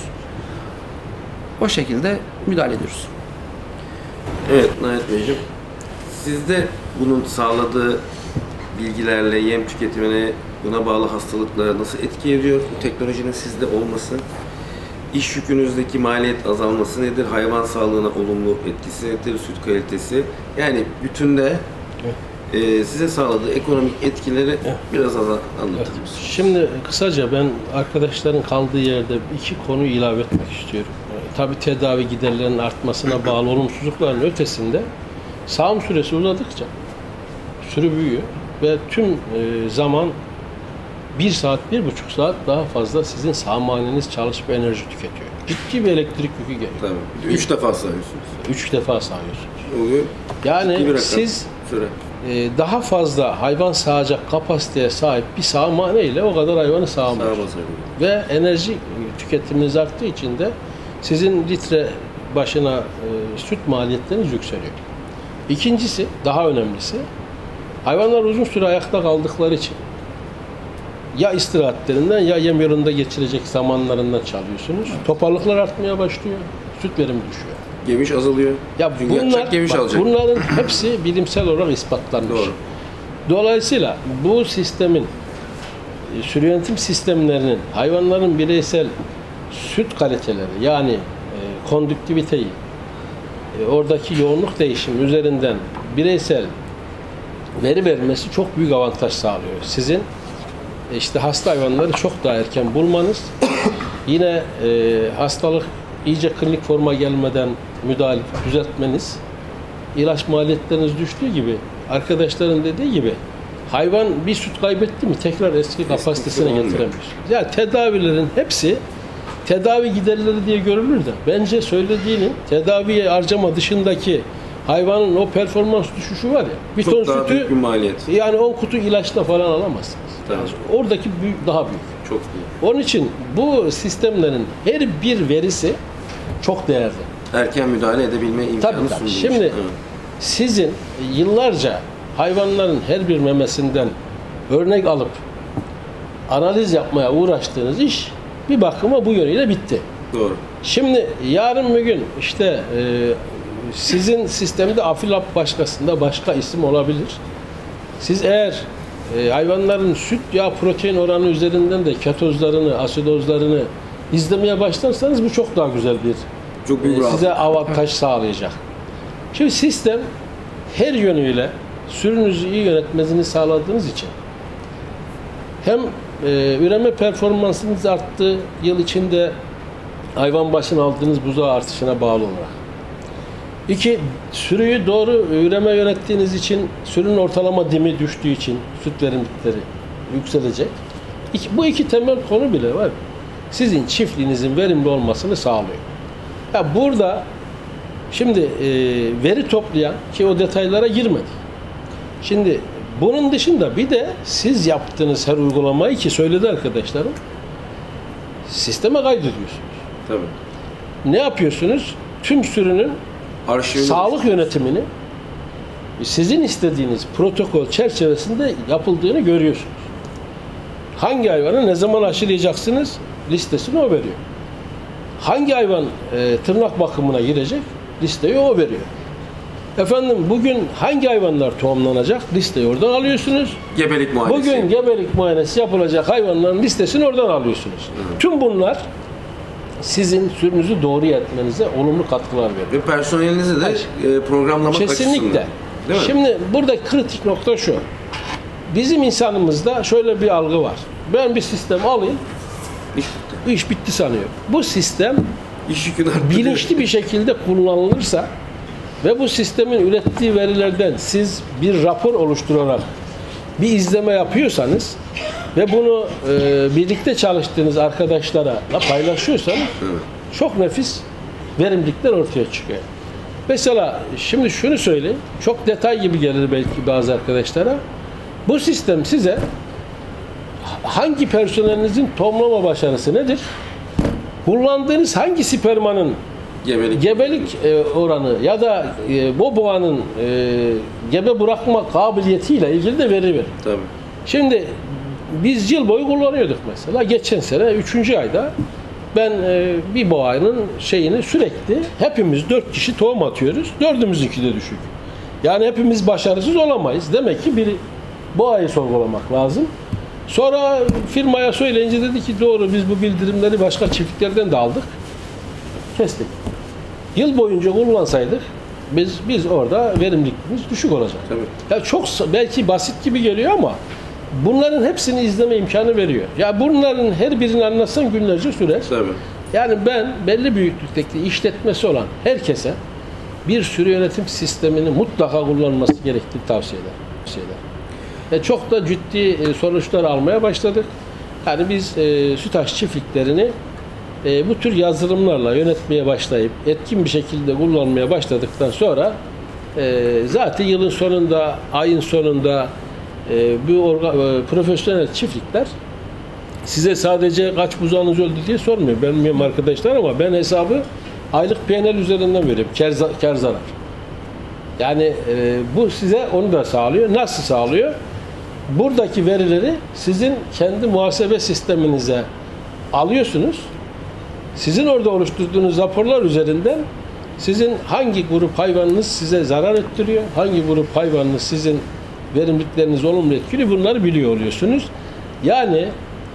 O şekilde müdahale ediyoruz. Evet Nahit Beyciğim. Sizde bunun sağladığı bilgilerle yem tüketimine, buna bağlı hastalıklara nasıl etki ediyor? Bu teknolojinin sizde olması, iş yükünüzdeki maliyet azalması nedir? Hayvan sağlığına olumlu etkisi nedir? Süt kalitesi. Yani bütünde size sağladığı ekonomik etkileri biraz anlatır mısınız? Şimdi kısaca ben arkadaşların kaldığı yerde 2 konu ilave etmek istiyorum. Tabii tedavi giderlerinin artmasına bağlı olumsuzlukların ötesinde sağım süresi uzadıkça sürü büyüyor ve tüm zaman 1 saat, 1,5 saat daha fazla sizin sağımhaneniz çalışıp enerji tüketiyor. Ciddi bir elektrik yükü geliyor. Tabii. 3 defa sağıyorsunuz. 3 defa sağıyorsunuz. Oluyor. Yani siz daha fazla hayvan sağacak kapasiteye sahip bir sağımhane ile o kadar hayvanı sağamıyorsunuz. Ve enerji tüketiminiz arttığı için de sizin litre başına süt maliyetleriniz yükseliyor. İkincisi, daha önemlisi, hayvanlar uzun süre ayakta kaldıkları için ya istirahatlerinden ya yem yolunda geçirecek zamanlarından çalıyorsunuz. Toparlıklar artmaya başlıyor, süt verimi düşüyor. Geviş azalıyor. Ya bunların hepsi bilimsel olarak ispatlanmış. Doğru. Dolayısıyla bu sistemin, sürü yönetim sistemlerinin hayvanların bireysel süt kaliteleri yani kondüktiviteyi, oradaki yoğunluk değişimi üzerinden bireysel veri vermesi çok büyük avantaj sağlıyor. Sizin işte hasta hayvanları çok daha erken bulmanız Yine hastalık iyice klinik forma gelmeden müdahale, düzeltmeniz, ilaç maliyetleriniz düştüğü gibi, arkadaşların dediği gibi hayvan bir süt kaybetti mi tekrar eski kapasitesine getiremiyor. Yani tedavilerin hepsi tedavi giderleri diye görülür de bence söylediğinin tedaviye harcama dışındaki hayvanın o performans düşüşü var ya, bir Çok ton daha sütü büyük bir maliyet. yani 10 kutu ilaçla falan alamazsınız. Tabii. Yani oradaki daha büyük. Çok büyük. Onun için bu sistemlerin her bir verisi çok değerli. Erken müdahale edebilme imkanı Tabii. sunduğu için. Şimdi Evet. sizin yıllarca hayvanların her bir memesinden örnek alıp analiz yapmaya uğraştığınız iş bir bakıma bu yönüyle bitti. Doğru. Şimdi yarın bir gün işte sizin sistemde Afilap başkasında başka isim olabilir. Siz eğer hayvanların süt yağ protein oranı üzerinden de ketozlarını, asidozlarını izlemeye başlarsanız bu çok daha güzel bir Çok büyük size avantaj sağlayacak. Şimdi sistem her yönüyle sürünüzü iyi yönetmesini sağladığınız için hem üreme performansınız arttı, yıl içinde hayvan başına aldığınız buzağı artışına bağlı olarak. 2. Sürüyü doğru üreme yönettiğiniz için sürünün ortalama dimi düştüğü için süt verimlilikleri yükselecek. Bu iki temel konu bile var. Sizin çiftliğinizin verimli olmasını sağlıyor. Ya burada şimdi veri toplayan ki o detaylara girmedik. Şimdi bunun dışında bir de siz yaptığınız her uygulamayı ki söyledi arkadaşlarım sisteme kaydediyorsunuz. Tabii. Ne yapıyorsunuz? Tüm sürünün sağlık yönetimini sizin istediğiniz protokol çerçevesinde yapıldığını görüyorsunuz. Hangi hayvanı ne zaman aşılayacaksınız listesini o veriyor. Hangi hayvan tırnak bakımına girecek listeyi o veriyor. Efendim bugün hangi hayvanlar tohumlanacak listeyi oradan alıyorsunuz. Gebelik muayenesi. Bugün gebelik muayenesi yapılacak hayvanların listesini oradan alıyorsunuz. Evet. Tüm bunlar sizin sürünüzü doğru yönetmenize olumlu katkılar veriyor. Ve personelinizi de programlamak Kesinlikle. açısından. Değil mi? Şimdi burada kritik nokta şu. Bizim insanımızda şöyle bir algı var. Ben bir sistem alayım, İş bitti. iş bitti sanıyor. Bu sistem İş yükünü arttırıyor. bilinçli bir şekilde kullanılırsa ve bu sistemin ürettiği verilerden siz bir rapor oluşturarak bir izleme yapıyorsanız ve bunu birlikte çalıştığınız arkadaşlara paylaşıyorsanız Evet. çok nefis verimlilikler ortaya çıkıyor. Mesela şimdi şunu söyleyeyim, çok detay gibi gelir belki bazı arkadaşlara. Bu sistem size hangi personelinizin tohumlama başarısı nedir? Kullandığınız hangi spermanın gebelik oranı ya da bu boğanın gebe bırakma kabiliyetiyle ilgili de veri verir. Tabii. Şimdi biz yıl boyu kullanıyorduk mesela. Geçen sene 3. ayda ben bir boğanın şeyini sürekli hepimiz 4 kişi tohum atıyoruz. 4'ümüzünki de düşük. Yani hepimiz başarısız olamayız. Demek ki bir boğayı sorgulamak lazım. Sonra firmaya söyleyince dedi ki doğru biz bu bildirimleri başka çiftliklerden de aldık. Kestik. Yıl boyunca kullansaydık biz orada verimlilikimiz düşük olacak. Tabii. Ya çok belki basit gibi geliyor ama bunların hepsini izleme imkanı veriyor. Ya bunların her birini anlatsan günlerce sürer. Tabii. Yani ben belli büyüklükteki işletmesi olan herkese bir sürü yönetim sistemini mutlaka kullanması gerektiğini tavsiye ederim. Çok da ciddi sonuçlar almaya başladık. Yani biz sütaş çiftliklerini bu tür yazılımlarla yönetmeye başlayıp etkin bir şekilde kullanmaya başladıktan sonra zaten yılın sonunda, ayın sonunda bu profesyonel çiftlikler size sadece kaç buzağınız öldü diye sormuyor. Ben bilmiyorum arkadaşlar ama ben hesabı aylık P&L üzerinden veriyorum. Kar zarar. Yani bu size onu da sağlıyor. Nasıl sağlıyor? Buradaki verileri sizin kendi muhasebe sisteminize alıyorsunuz. Sizin orada oluşturduğunuz raporlar üzerinden sizin hangi grup hayvanınız size zarar ettiriyor, hangi grup hayvanınız sizin verimlilikleriniz olumlu etkili bunları biliyor oluyorsunuz. Yani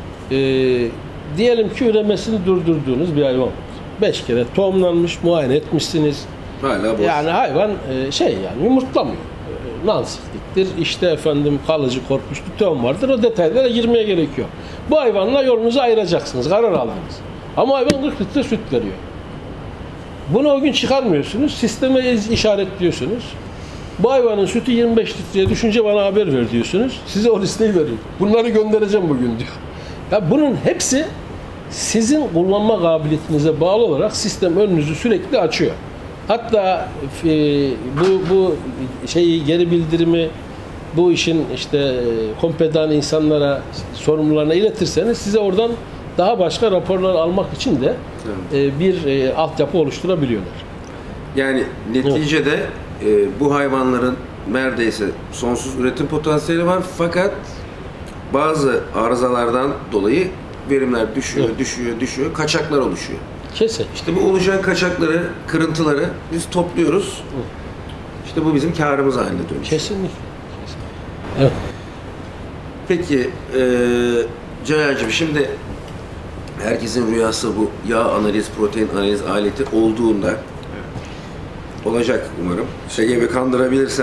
diyelim ki üremesini durdurduğunuz bir hayvan. 5 kere tohumlanmış, muayene etmişsiniz. Hala boş. Yani hayvan yani yumurtlamıyor. Nansikliktir. İşte efendim kalıcı korkmuşlu tohum vardır. O detaylara girmeye gerekiyor. Bu hayvanla yolunuzu ayıracaksınız. Karar aldınız. Ama hayvan 40 litre süt veriyor. Bunu o gün çıkarmıyorsunuz, sisteme işaretliyorsunuz. Bu hayvanın sütü 25 litreye düşünce bana haber ver diyorsunuz. Size o listeyi veriyor. Bunları göndereceğim bugün diyor. Ya bunun hepsi sizin kullanma kabiliyetinize bağlı olarak sistem önünüzü sürekli açıyor. Hatta bu şeyi geri bildirimi bu işin işte kompedan insanlara, sorumlularına iletirseniz size oradan daha başka raporlar almak için de bir altyapı oluşturabiliyorlar. Yani neticede bu hayvanların neredeyse sonsuz üretim potansiyeli var fakat bazı arızalardan dolayı verimler düşüyor, kaçaklar oluşuyor. Kesin. İşte bu oluşan kaçakları, kırıntıları biz topluyoruz. İşte bu bizim kârımız haline dönüşüyor. Kesinlikle. Evet. Peki Caner'cim, şimdi herkesin rüyası bu yağ analiz, protein analiz aleti olduğunda olacak umarım. Şey gibi kandırabilirsen.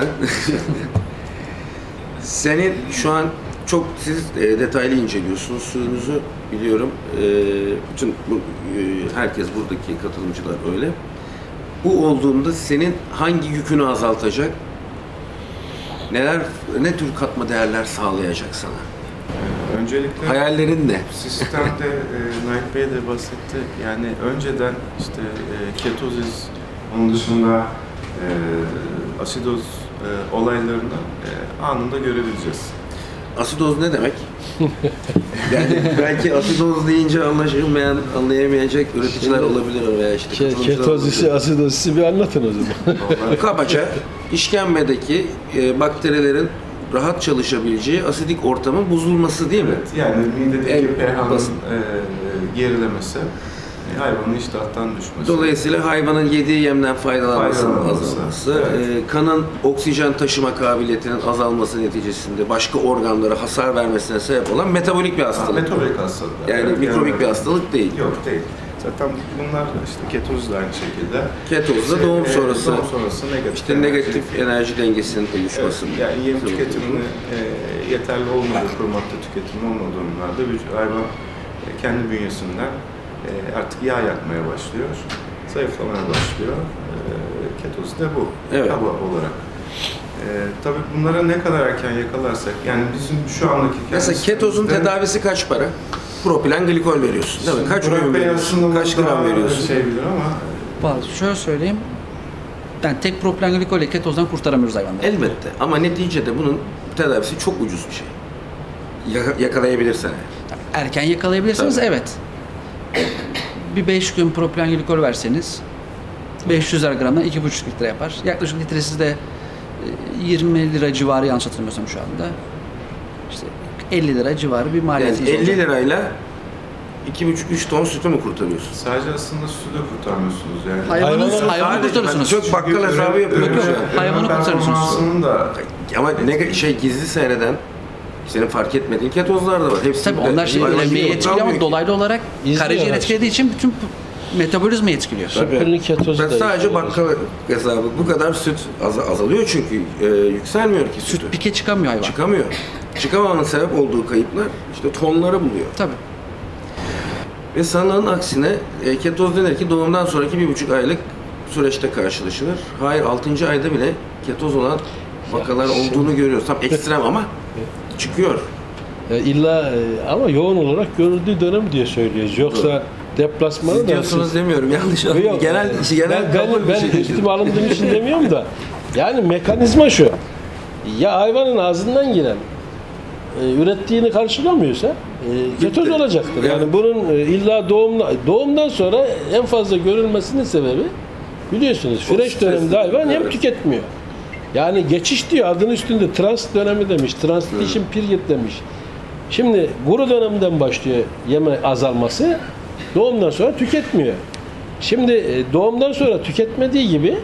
Senin şu an çok siz detaylı inceliyorsunuz suyunuzu biliyorum. Bütün herkes buradaki katılımcılar öyle. Bu olduğunda senin hangi yükünü azaltacak? Ne tür katma değerler sağlayacak sana? Öncelikle hayallerin ne? sistemde Naip Bey de bahsetti. Yani önceden işte ketozis, onun dışında asidoz olaylarını anında görebileceğiz. Asidoz ne demek? Yani belki asidoz deyince anlayamayacak üreticiler olabilir veya işte ketozisi, asidozisi bir anlatın o zaman. Kabaca işkembedeki bakterilerin rahat çalışabileceği asidik ortamın bozulması değil mi? Evet, yani midedeki pH'nin gerilemesi, hayvanın iştahtan düşmesi. Dolayısıyla hayvanın yediği yemden faydalanmasının azalması, kanın oksijen taşıma kabiliyetinin azalması neticesinde başka organlara hasar vermesine sebep olan metabolik bir hastalık. Metabolik hastalık. Yani mikrobik bir hastalık değil. Yok, değil. Zaten bunlar işte ketoz da aynı şekilde. Ketoz da doğum sonrası negatif enerji dengesinin oluşması. Evet, yani yem tüketimini yeterli olmadığı, kuru madde tüketimi olmadığı durumlarda hayvan kendi bünyesinden artık yağ yakmaya başlıyor, zayıflamaya başlıyor. Ketoz da bu, kaba olarak. Tabii bunlara ne kadar erken yakalarsak, yani bizim şu andaki... Mesela ketozun tedavisi kaç para? Propilen glikol veriyorsun değil mi? Kaç öğün veriyorsun? Kaç gram veriyorsun? Şöyle söyleyeyim, yani tek propilen glikol ile ketozdan kurtaramıyoruz hayvanları. Elbette ama neticede bunun tedavisi çok ucuz bir şey. Yakalayabilirsen. Erken yakalayabilirsiniz, tabii. Evet. Bir 5 gün propilen glikol verseniz 500 gramdan 2,5 litre yapar. Yaklaşık litresi de 20 lira civarı, yanlış hatırlamıyorsam şu anda. İşte 50 lira civarı bir maliyeti. Yani 50 lirayla 2,5-3 ton sütü mü kurtarıyorsun? Sadece aslında sütü kurtarmıyorsunuz yani. Hayvanı kurtarıyorsunuz. Çok bakkal hesabı yapıyorum. Hayvanı kurtarıyorsunuz. Ama gizli seyreden, senin fark etmediğin ketozlar da var. Hepsi tabii onlar üremeye etkiliyor ama dolaylı olarak karaciğer etkilediği için bütün metabolizmayı etkiliyor. Ben sadece bakkal hesabı, bu kadar süt azalıyor çünkü yükselmiyor ki sütü. Süt pike çıkamıyor hayvan. Çıkamıyor. Çıkamamanın sebep olduğu kayıplar işte tonları buluyor. Tabii. Ve sanılanın aksine ketoz denir ki doğumdan sonraki 1,5 aylık süreçte karşılaşılır. Hayır, 6. ayda bile ketoz olan vakalar olduğunu görüyoruz. Tam ekstrem ama çıkıyor. Ama yoğun olarak görüldüğü dönem diye söylüyoruz. Yoksa deplasmanı siz diyorsunuz demiyorum. Yanlış anladım. Ben üstüme alındığım için demiyorum da. Yani mekanizma şu. Ya hayvanın ağzından giren ürettiğini karşılamıyorsa ketoz olacaktır. Yani bunun illa doğumdan sonra en fazla görülmesinin sebebi biliyorsunuz süreç döneminde hayvan yem tüketmiyor. Yani geçiş diyor, adının üstünde trans dönemi demiş, transition period demiş. Şimdi kuru dönemden başlıyor yeme azalması, doğumdan sonra tüketmiyor. Şimdi doğumdan sonra tüketmediği gibi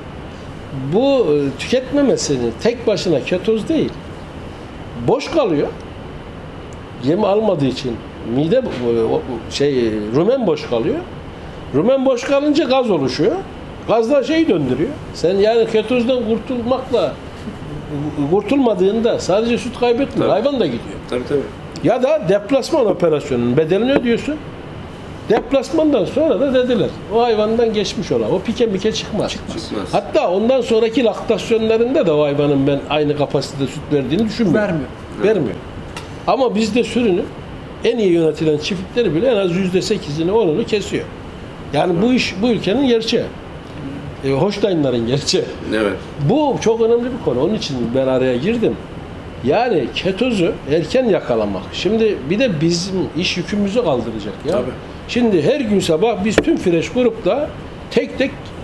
bu tüketmemesinin tek başına ketoz değil. Boş kalıyor. Yemi almadığı için mide rumen boş kalıyor. Rumen boş kalınca gaz oluşuyor. Gazlar döndürüyor. Sen yani ketozdan kurtulmadığında sadece süt kaybetmiyor. Hayvan da gidiyor. Tabii. Ya da deplasman operasyonunun bedelini ödüyorsun. Deplasmandan sonra da dediler o hayvandan geçmiş olan o pike çıkmaz. Çıkmaz. Hatta ondan sonraki laktasyonlarında da o hayvanın ben aynı kapasitede süt verdiğini düşünmüyorum. Vermiyor. Ama bizde sürünün en iyi yönetilen çiftlikleri bile en az %8'ini 10'unu kesiyor. Yani bu iş bu ülkenin gerçeği. Holstein'ların gerçeği. Evet. Bu çok önemli bir konu. Onun için ben araya girdim. Yani ketozu erken yakalamak. Şimdi bir de bizim iş yükümüzü kaldıracak ya. Tabii. Şimdi her gün sabah biz tüm Fresh grupta tek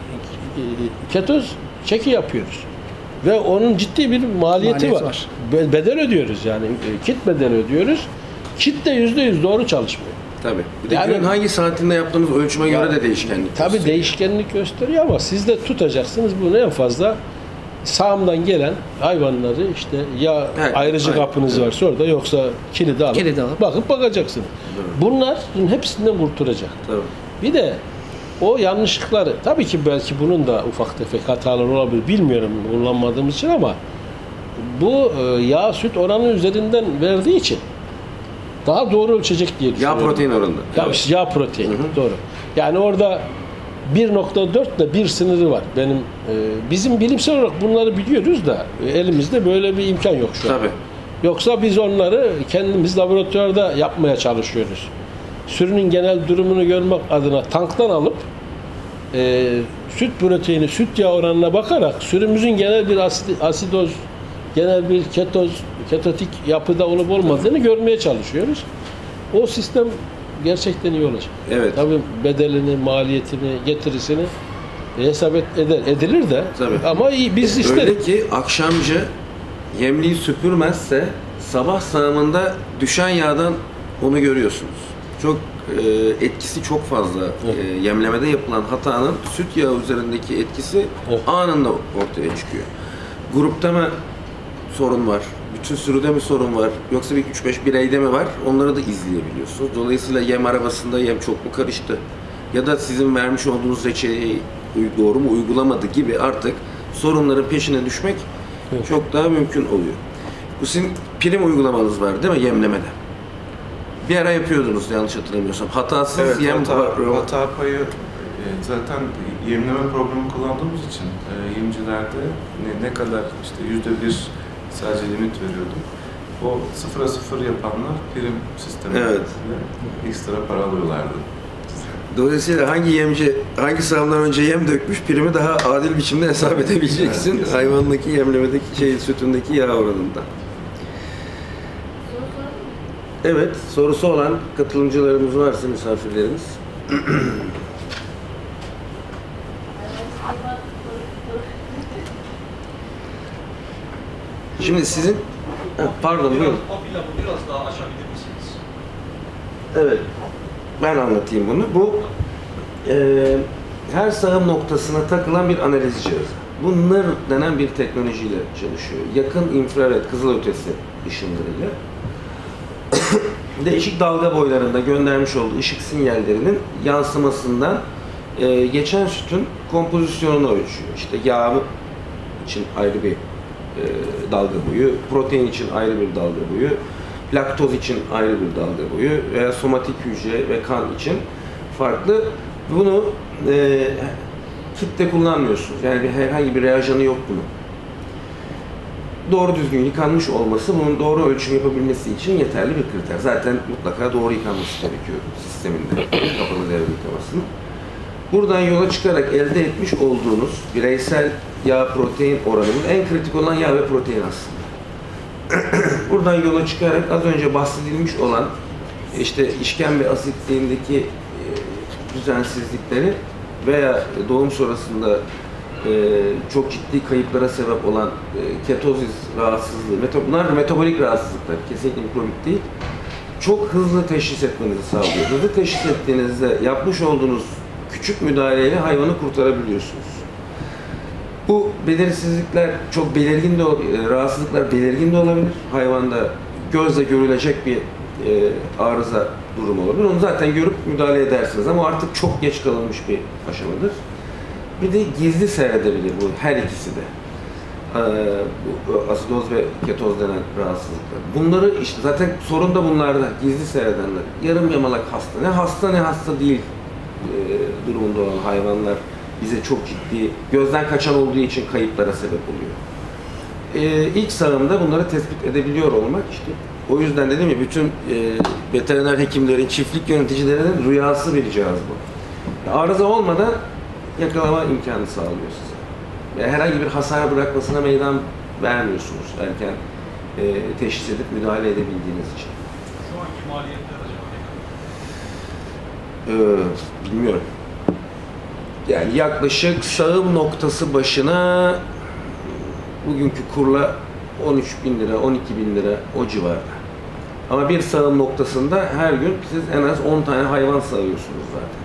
ketoz çeki yapıyoruz. Ve onun ciddi bir maliyeti var. Bedel ödüyoruz yani. Kit bedeli ödüyoruz. Kit de %100 doğru çalışmıyor. Tabii. Bir de Yani- günün hangi saatinde yaptığınız ölçüme göre de değişkenlik Tabii gösteriyor. değişkenlik gösteriyor ama siz de tutacaksınız bunu en fazla sağımdan gelen hayvanları işte ya Evet, ayrıcı aynen. kapınız varsa orada yoksa kilidi alıp bakıp bakacaksınız. Bunların hepsinden kurtulacak. Tabii. Bir de o yanlışlıkları tabii ki belki bunun da ufak tefek hatalar olabilir bilmiyorum kullanmadığımız için ama bu yağ süt oranı üzerinden verdiği için daha doğru ölçecek diye Yağ düşünüyorum. protein oranında. Yağ proteini doğru. Yani orada 1.4 ile 1 sınırı var. Bizim bilimsel olarak bunları biliyoruz da elimizde böyle bir imkan yok şu an. Tabii. Yoksa biz onları kendimiz laboratuvarda yapmaya çalışıyoruz. Sürünün genel durumunu görmek adına tanktan alıp süt proteini, süt yağ oranına bakarak sürümüzün genel bir asidoz, genel bir ketotik yapıda olup olmadığını görmeye çalışıyoruz. O sistem gerçekten iyi olacak. Evet. Tabii bedelini, maliyetini, getirisini hesap edilir de Tabii. ama biz isteriz. Öyle ki akşamcı yemliği süpürmezse sabah sağımında düşen yağdan onu görüyorsunuz. Çok etkisi çok fazla. Yemlemede yapılan hatanın süt yağı üzerindeki etkisi anında ortaya çıkıyor. Grupta mı sorun var? Bütün sürüde mi sorun var? Yoksa bir 3-5 bireyde mi var? Onları da izleyebiliyorsunuz. Dolayısıyla yem arabasında yem çok mu karıştı? Ya da sizin vermiş olduğunuz reçeteyi doğru mu uygulamadı gibi artık sorunların peşine düşmek çok daha mümkün oluyor. Bu sizin prim uygulamanız var değil mi yemlemede? Bir ara yapıyordunuz yanlış hatırlamıyorsam. Hatasız Evet, yem hata payı zaten yemleme programı kullandığımız için yemcilerde ne kadar işte %1 sadece limit veriyorduk. O 0'a 0 yapanlar prim sistemi ekstra para alıyorlardı. Dolayısıyla hangi yemci hangi sağımdan önce yem dökmüş primi daha adil biçimde hesap edebileceksin. Evet, hayvanındaki yemlemedeki sütündeki yağ oranında. Evet, sorusu olan katılımcılarımız varsa misafirlerimiz. Şimdi sizin pardon buyurun. O pilavı biraz daha açabilir misiniz? Evet, ben anlatayım bunu. Bu her sağım noktasına takılan bir analiz cihazı. Bu NIR denen bir teknolojiyle çalışıyor. Yakın infrared kızılötesi ışınlarıyla değişik dalga boylarında göndermiş olduğu ışık sinyallerinin yansımasından geçen sütün kompozisyonunu ölçüyor. İşte yağ için ayrı bir dalga boyu, protein için ayrı bir dalga boyu, laktoz için ayrı bir dalga boyu veya somatik hücre ve kan için farklı. Bunu kitle kullanmıyorsunuz. Yani herhangi bir reajanı yok bunun. Doğru düzgün yıkanmış olması bunun doğru ölçüm yapabilmesi için yeterli bir kriter. Zaten mutlaka doğru yıkanması gerekiyor sisteminde, kapalı devre yıkamasının. Buradan yola çıkarak elde etmiş olduğunuz bireysel yağ protein oranının en kritik olan yağ ve protein aslında. Buradan yola çıkarak az önce bahsedilmiş olan işte işkembe asitliğindeki düzensizlikleri veya doğum sonrasında çok ciddi kayıplara sebep olan ketozis rahatsızlığı, bunlar metabolik rahatsızlıklar, kesinlikle mikrobik değil. Çok hızlı teşhis etmenizi sağlıyor. Hızlı teşhis ettiğinizde yapmış olduğunuz küçük müdahaleyle hayvanı kurtarabiliyorsunuz. Bu belirsizlikler çok belirgin de rahatsızlıklar belirgin de olabilir. Hayvanda gözle görülecek bir arıza durumu olabilir. Onu zaten görüp müdahale edersiniz ama artık çok geç kalınmış bir aşamadır. Bir de gizli seyredebilir bu her ikisi de. bu asidoz ve ketoz denen rahatsızlıklar. Bunları işte zaten sorun da bunlarda, gizli seyredenler. Yarım yamalak hasta, ne hasta değil durumunda olan hayvanlar bize çok ciddi, gözden kaçan olduğu için kayıplara sebep oluyor. İlk sağımda bunları tespit edebiliyor olmak işte. O yüzden dedim ya, bütün veteriner hekimlerin, çiftlik yöneticilerinin rüyası bir cihaz bu. Arıza olmadan yakalama imkanı sağlıyor size. Yani herhangi bir hasar bırakmasına meydan vermiyorsunuz erken teşhis edip müdahale edebildiğiniz için. Şu anki maliyetler acaba ne kadar? Bilmiyorum. Yani yaklaşık sağım noktası başına bugünkü kurla 13.000 lira, 12.000 lira o civarda. Ama bir sağım noktasında her gün siz en az 10 tane hayvan sağıyorsunuz zaten.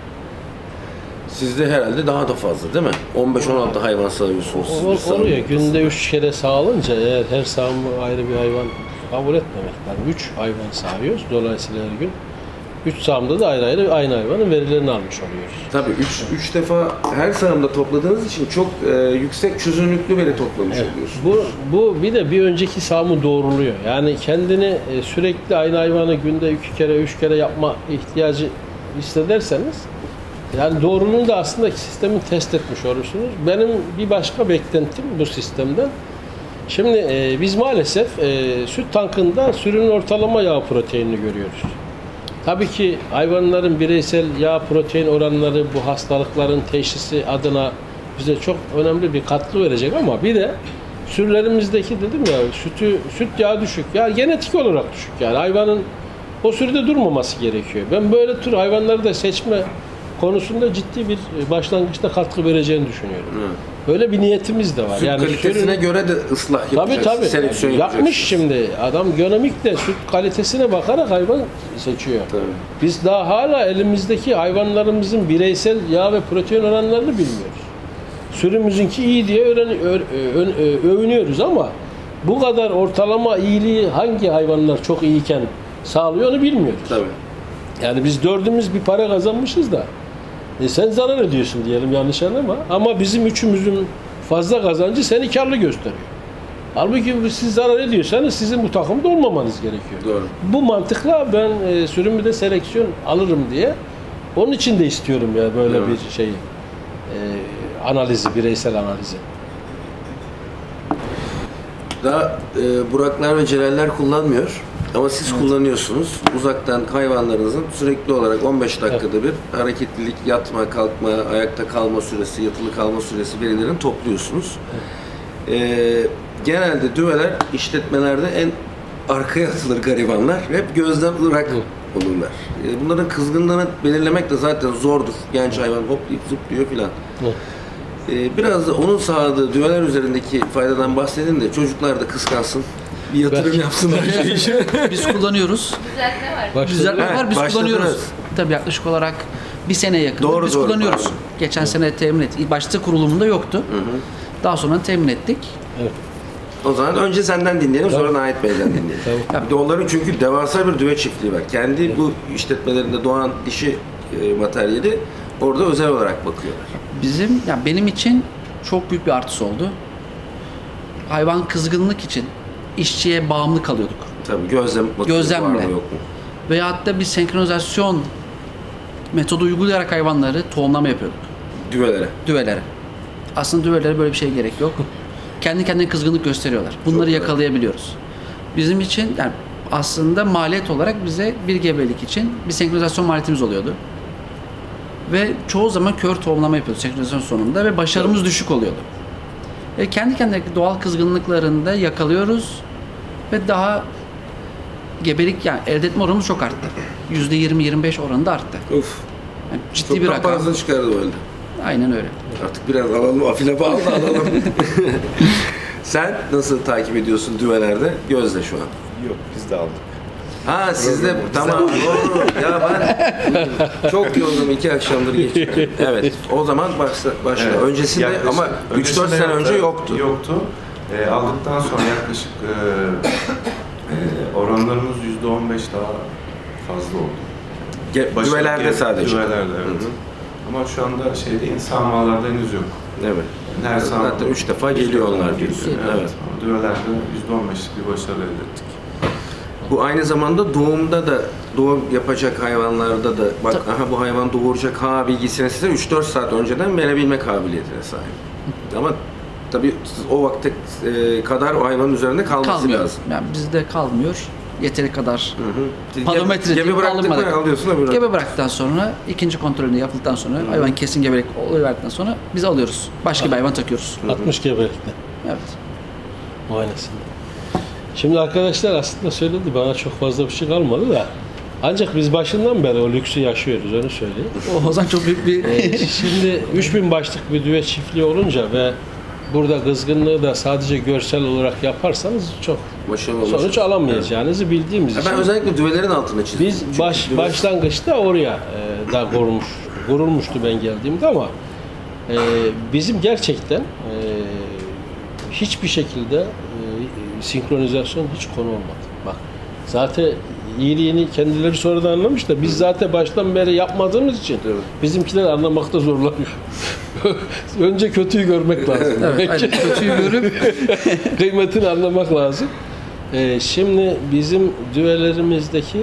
Sizde herhalde daha da fazla değil mi? 15-16 hayvan sağıyorsunuz. Oluyor. Günde 3 kere sağalınca eğer her sağımı ayrı bir hayvan kabul etmemek lazım. 3 hayvan sağıyoruz. Dolayısıyla her gün 3 sağımda da ayrı aynı hayvanın verilerini almış oluyoruz. Tabii 3 defa her sağımda topladığınız için çok yüksek çözünürlüklü veri toplamış oluyorsunuz. Bu bir de bir önceki sağımı doğruluyor. Yani kendini sürekli aynı hayvanı günde 2 kere 3 kere yapma ihtiyacı hissederseniz, yani doğruluğunu da aslında sistemin test etmiş olursunuz. Benim bir başka beklentim bu sistemden. Şimdi biz maalesef süt tankında sürünün ortalama yağ proteinini görüyoruz. Tabii ki hayvanların bireysel yağ protein oranları bu hastalıkların teşhisi adına bize çok önemli bir katkı verecek ama bir de sürülerimizdeki dedim ya süt yağı düşük. Ya genetik olarak düşük yani hayvanın o sürüde durmaması gerekiyor. Ben böyle tür hayvanları da seçme konusunda ciddi bir başlangıçta katkı vereceğini düşünüyorum. Böyle bir niyetimiz de var. Süt kalitesine göre de ıslah yapacağız. Tabii. Seleksiyon Yapmış şimdi. Adam genomikle süt kalitesine bakarak hayvan seçiyor. Tabii. Biz daha hala elimizdeki hayvanlarımızın bireysel yağ ve protein oranlarını bilmiyoruz. Sürümüzünki iyi diye övünüyoruz ama bu kadar ortalama iyiliği hangi hayvanlar çok iyiyken sağlıyor onu bilmiyoruz. Tabii. Yani biz dördümüz bir para kazanmışız da sen zarar ediyorsun diyelim, yanlış anlama. Ama bizim üçümüzün fazla kazancı seni karlı gösteriyor. Halbuki siz zarar ediyorsanız sizin bu takımda olmamanız gerekiyor. Doğru. Bu mantıkla ben sürümde seleksiyon alırım diye. Onun için de istiyorum ya böyle Evet. bir şey analizi, bireysel analizi. Daha Buraklar ve Celaller kullanmıyor. Ama siz kullanıyorsunuz. Uzaktan hayvanlarınızın sürekli olarak 15 dakikada bir hareketlilik, yatma, kalkma, ayakta kalma süresi, yatılı kalma süresi verilerini topluyorsunuz. Genelde düveler işletmelerde en arkaya atılır garibanlar. Hep gözden ırak olurlar. Bunların kızgınlığını belirlemek de zaten zordur. Genç hayvan hoplayıp zıplıyor filan. Biraz da onun sağladığı düveler üzerindeki faydadan bahsedin de çocuklar da kıskansın. Bir yatırım yapsınlar. Biz kullanıyoruz. Düzeltme var. Düzeltme var, biz başladınız. kullanıyoruz. Tabii yaklaşık olarak bir seneye yakın. Doğru, biz doğru, kullanıyoruz. pardon. Geçen sene temin ettik. İlk başta kurulumunda yoktu. Daha sonra temin ettik. O zaman önce senden dinleyelim, sonra Nait Bey'den dinleyelim. Bir de onların çünkü devasa bir düve çiftliği var. Kendi bu işletmelerinde doğan dişi materyali orada özel olarak bakıyorlar. Yani benim için çok büyük bir artısı oldu. Hayvan kızgınlık için işçiye bağımlı kalıyorduk. Tabii gözlemle. Gözlemle. Var mı yok mu? Veyahut da bir senkronizasyon metodu uygulayarak hayvanları tohumlama yapıyorduk. Düvelere. Aslında düvelere böyle bir şey gerek yok. Kendi kendine kızgınlık gösteriyorlar. Bunları yakalayabiliyoruz. Bizim için yani aslında maliyet olarak bize bir gebelik için bir senkronizasyon maliyetimiz oluyordu. Ve çoğu zaman kör tohumlama yapıyorduk senkronizasyon sonunda ve başarımız düşük oluyordu. Kendi kendine doğal kızgınlıklarında yakalıyoruz ve daha gebelik yani elde etme oranımız çok arttı. %20-25 oranında arttı. Uf. Yani ciddi Çok bir daha rakam. fazla çıkardı öyle. Aynen öyle. Artık biraz alalım, afile bağlı alalım. Sen nasıl takip ediyorsun düvelerde? Gözle şu an. Yok, biz de aldık. Ha sizde tamam doğru. Ya ben çok yoğundum, 2 akşamdır geçiyorum. Evet. O zaman başla. Evet, Öncesinde yaklaşık- ama 3-4 sene önce yoktu. Yoktu. Aldıktan sonra yaklaşık oranlarımız %15 daha fazla oldu. Düvelerde sadece. Düvelerde, evet. Hı hı. Ama şu anda şeyde sağmalarda henüz yok. Evet. Her saatte 3 defa geliyor onlar diyorsun. Evet. Düvelerde %15'lik bir başarı elde ettik. Bu aynı zamanda doğumda da, doğum yapacak hayvanlarda da bak aha bu hayvan doğuracak ha bilgisini size 3-4 saat önceden verebilme kabiliyetine sahip. Ama tabii o vakte kadar o hayvanın üzerinde kalması Kalmıyor. lazım. Yani bizde kalmıyor. Yeteri kadar Hı hı. Padometre Gebe bıraktık mı alıyorsun öbürü. Gebe bıraktıktan sonra, ikinci kontrolünü yapıldıktan sonra, hayvan kesin gebelik verdikten sonra biz alıyoruz. Başka bir hayvan takıyoruz. 60 gebelikte Evet. muayenesinde. Şimdi arkadaşlar aslında söyledi, bana çok fazla bir şey kalmadı da ancak biz başından beri o lüksü yaşıyoruz, onu söyleyeyim. O zaman çok büyük bir... Şimdi 3000 başlık bir düve çiftliği olunca ve burada kızgınlığı da sadece görsel olarak yaparsanız çok Başarılı olmuş. sonuç alamayacağınızı bildiğimiz için Ben özellikle düvelerin altına çizdim. biz Çünkü başlangıçta oraya da kurulmuştu ben geldiğimde ama bizim gerçekten hiçbir şekilde sinkronizasyon hiç konu olmadı. Bak zaten iyiliğini kendileri sonradan anlamış da biz zaten baştan beri yapmadığımız için bizimkiler anlamakta zorlanıyor. Önce kötüyü görmek lazım. Evet, aynen. Kötüyü görüp Kıymetini anlamak lazım. Şimdi bizim düvelerimizdeki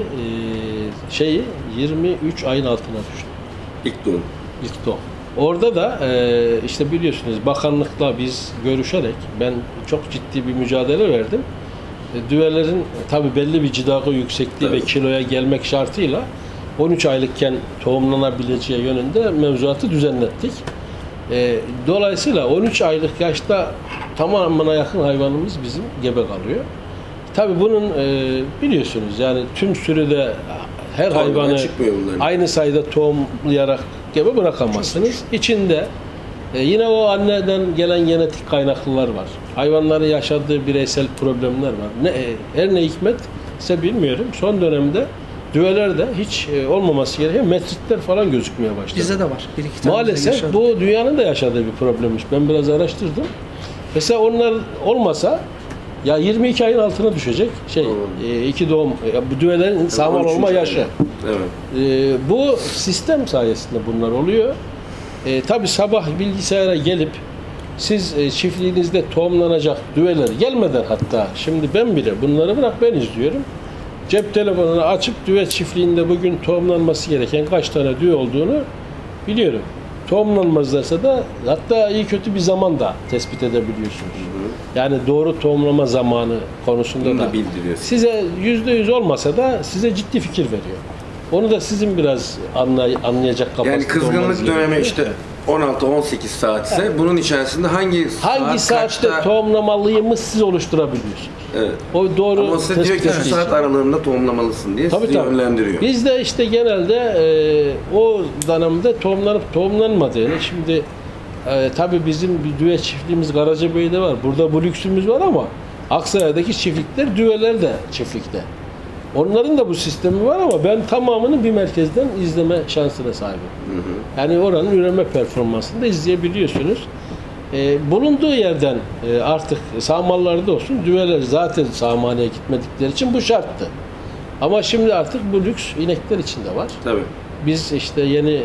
şeyi 23 ayın altına düştü. İlk doğum. İlk doğum. Orada da işte biliyorsunuz bakanlıkla biz görüşerek ben çok ciddi bir mücadele verdim. Düvelerin tabi belli bir cidago yüksekliği ve kiloya gelmek şartıyla 13 aylıkken tohumlanabileceği yönünde mevzuatı düzenlettik. Dolayısıyla 13 aylık yaşta tamamına yakın hayvanımız bizim gebe kalıyor. Tabi bunun biliyorsunuz yani tüm sürüde her hayvanı aynı sayıda tohumlayarak gebe bırakamazsınız. İçinde yine o anneden gelen genetik kaynaklılar var. Hayvanların yaşadığı bireysel problemler var. Her ne hikmetse bilmiyorum. Son dönemde düvelerde hiç olmaması gereken metritler falan gözükmeye başladı. bizde de var. Bir iki tane Maalesef bu dünyanın da yaşadığı bir problemmiş. Ben biraz araştırdım. Mesela onlar olmasa ya 22 ayın altına düşecek iki doğum bu düvelerin sağmal olma yaşı. Evet. Bu sistem sayesinde bunlar oluyor. Tabii sabah bilgisayara gelip siz çiftliğinizde tohumlanacak düveler gelmeden hatta şimdi ben bile bunları bırak ben izliyorum. Cep telefonunu açıp düve çiftliğinde bugün tohumlanması gereken kaç tane düve olduğunu biliyorum. Tohumlanmazlarsa da hatta iyi kötü bir zaman da tespit edebiliyorsunuz. Yani doğru tohumlama zamanı konusunda Bunu da da bildiriyor. size %100 olmasa da size ciddi fikir veriyor. Onu da sizin biraz anlayacak kapasite Yani kızgınlık dönemi işte 16-18 saat ise bunun içerisinde hangi saatte kaçta, tohumlamalıyımı siz oluşturabiliyorsunuz. Evet. O doğru Ama size diyor ki şu saat aralığında tohumlamalısın diye sizi yönlendiriyor. Biz de işte genelde o dönemde tohumlanmadığını şimdi tabii bizim bir düve çiftliğimiz Karacabey'de var. Burada bu lüksümüz var ama Aksaray'daki çiftlikler düveler de çiftlikte. Onların da bu sistemi var ama ben tamamını bir merkezden izleme şansına sahibim. Yani oranın üreme performansını da izleyebiliyorsunuz. Bulunduğu yerden artık sağmallarda olsun düveler zaten sağmaneye gitmedikleri için bu şarttı. Ama şimdi artık bu lüks inekler için de var. Tabii. Biz işte yeni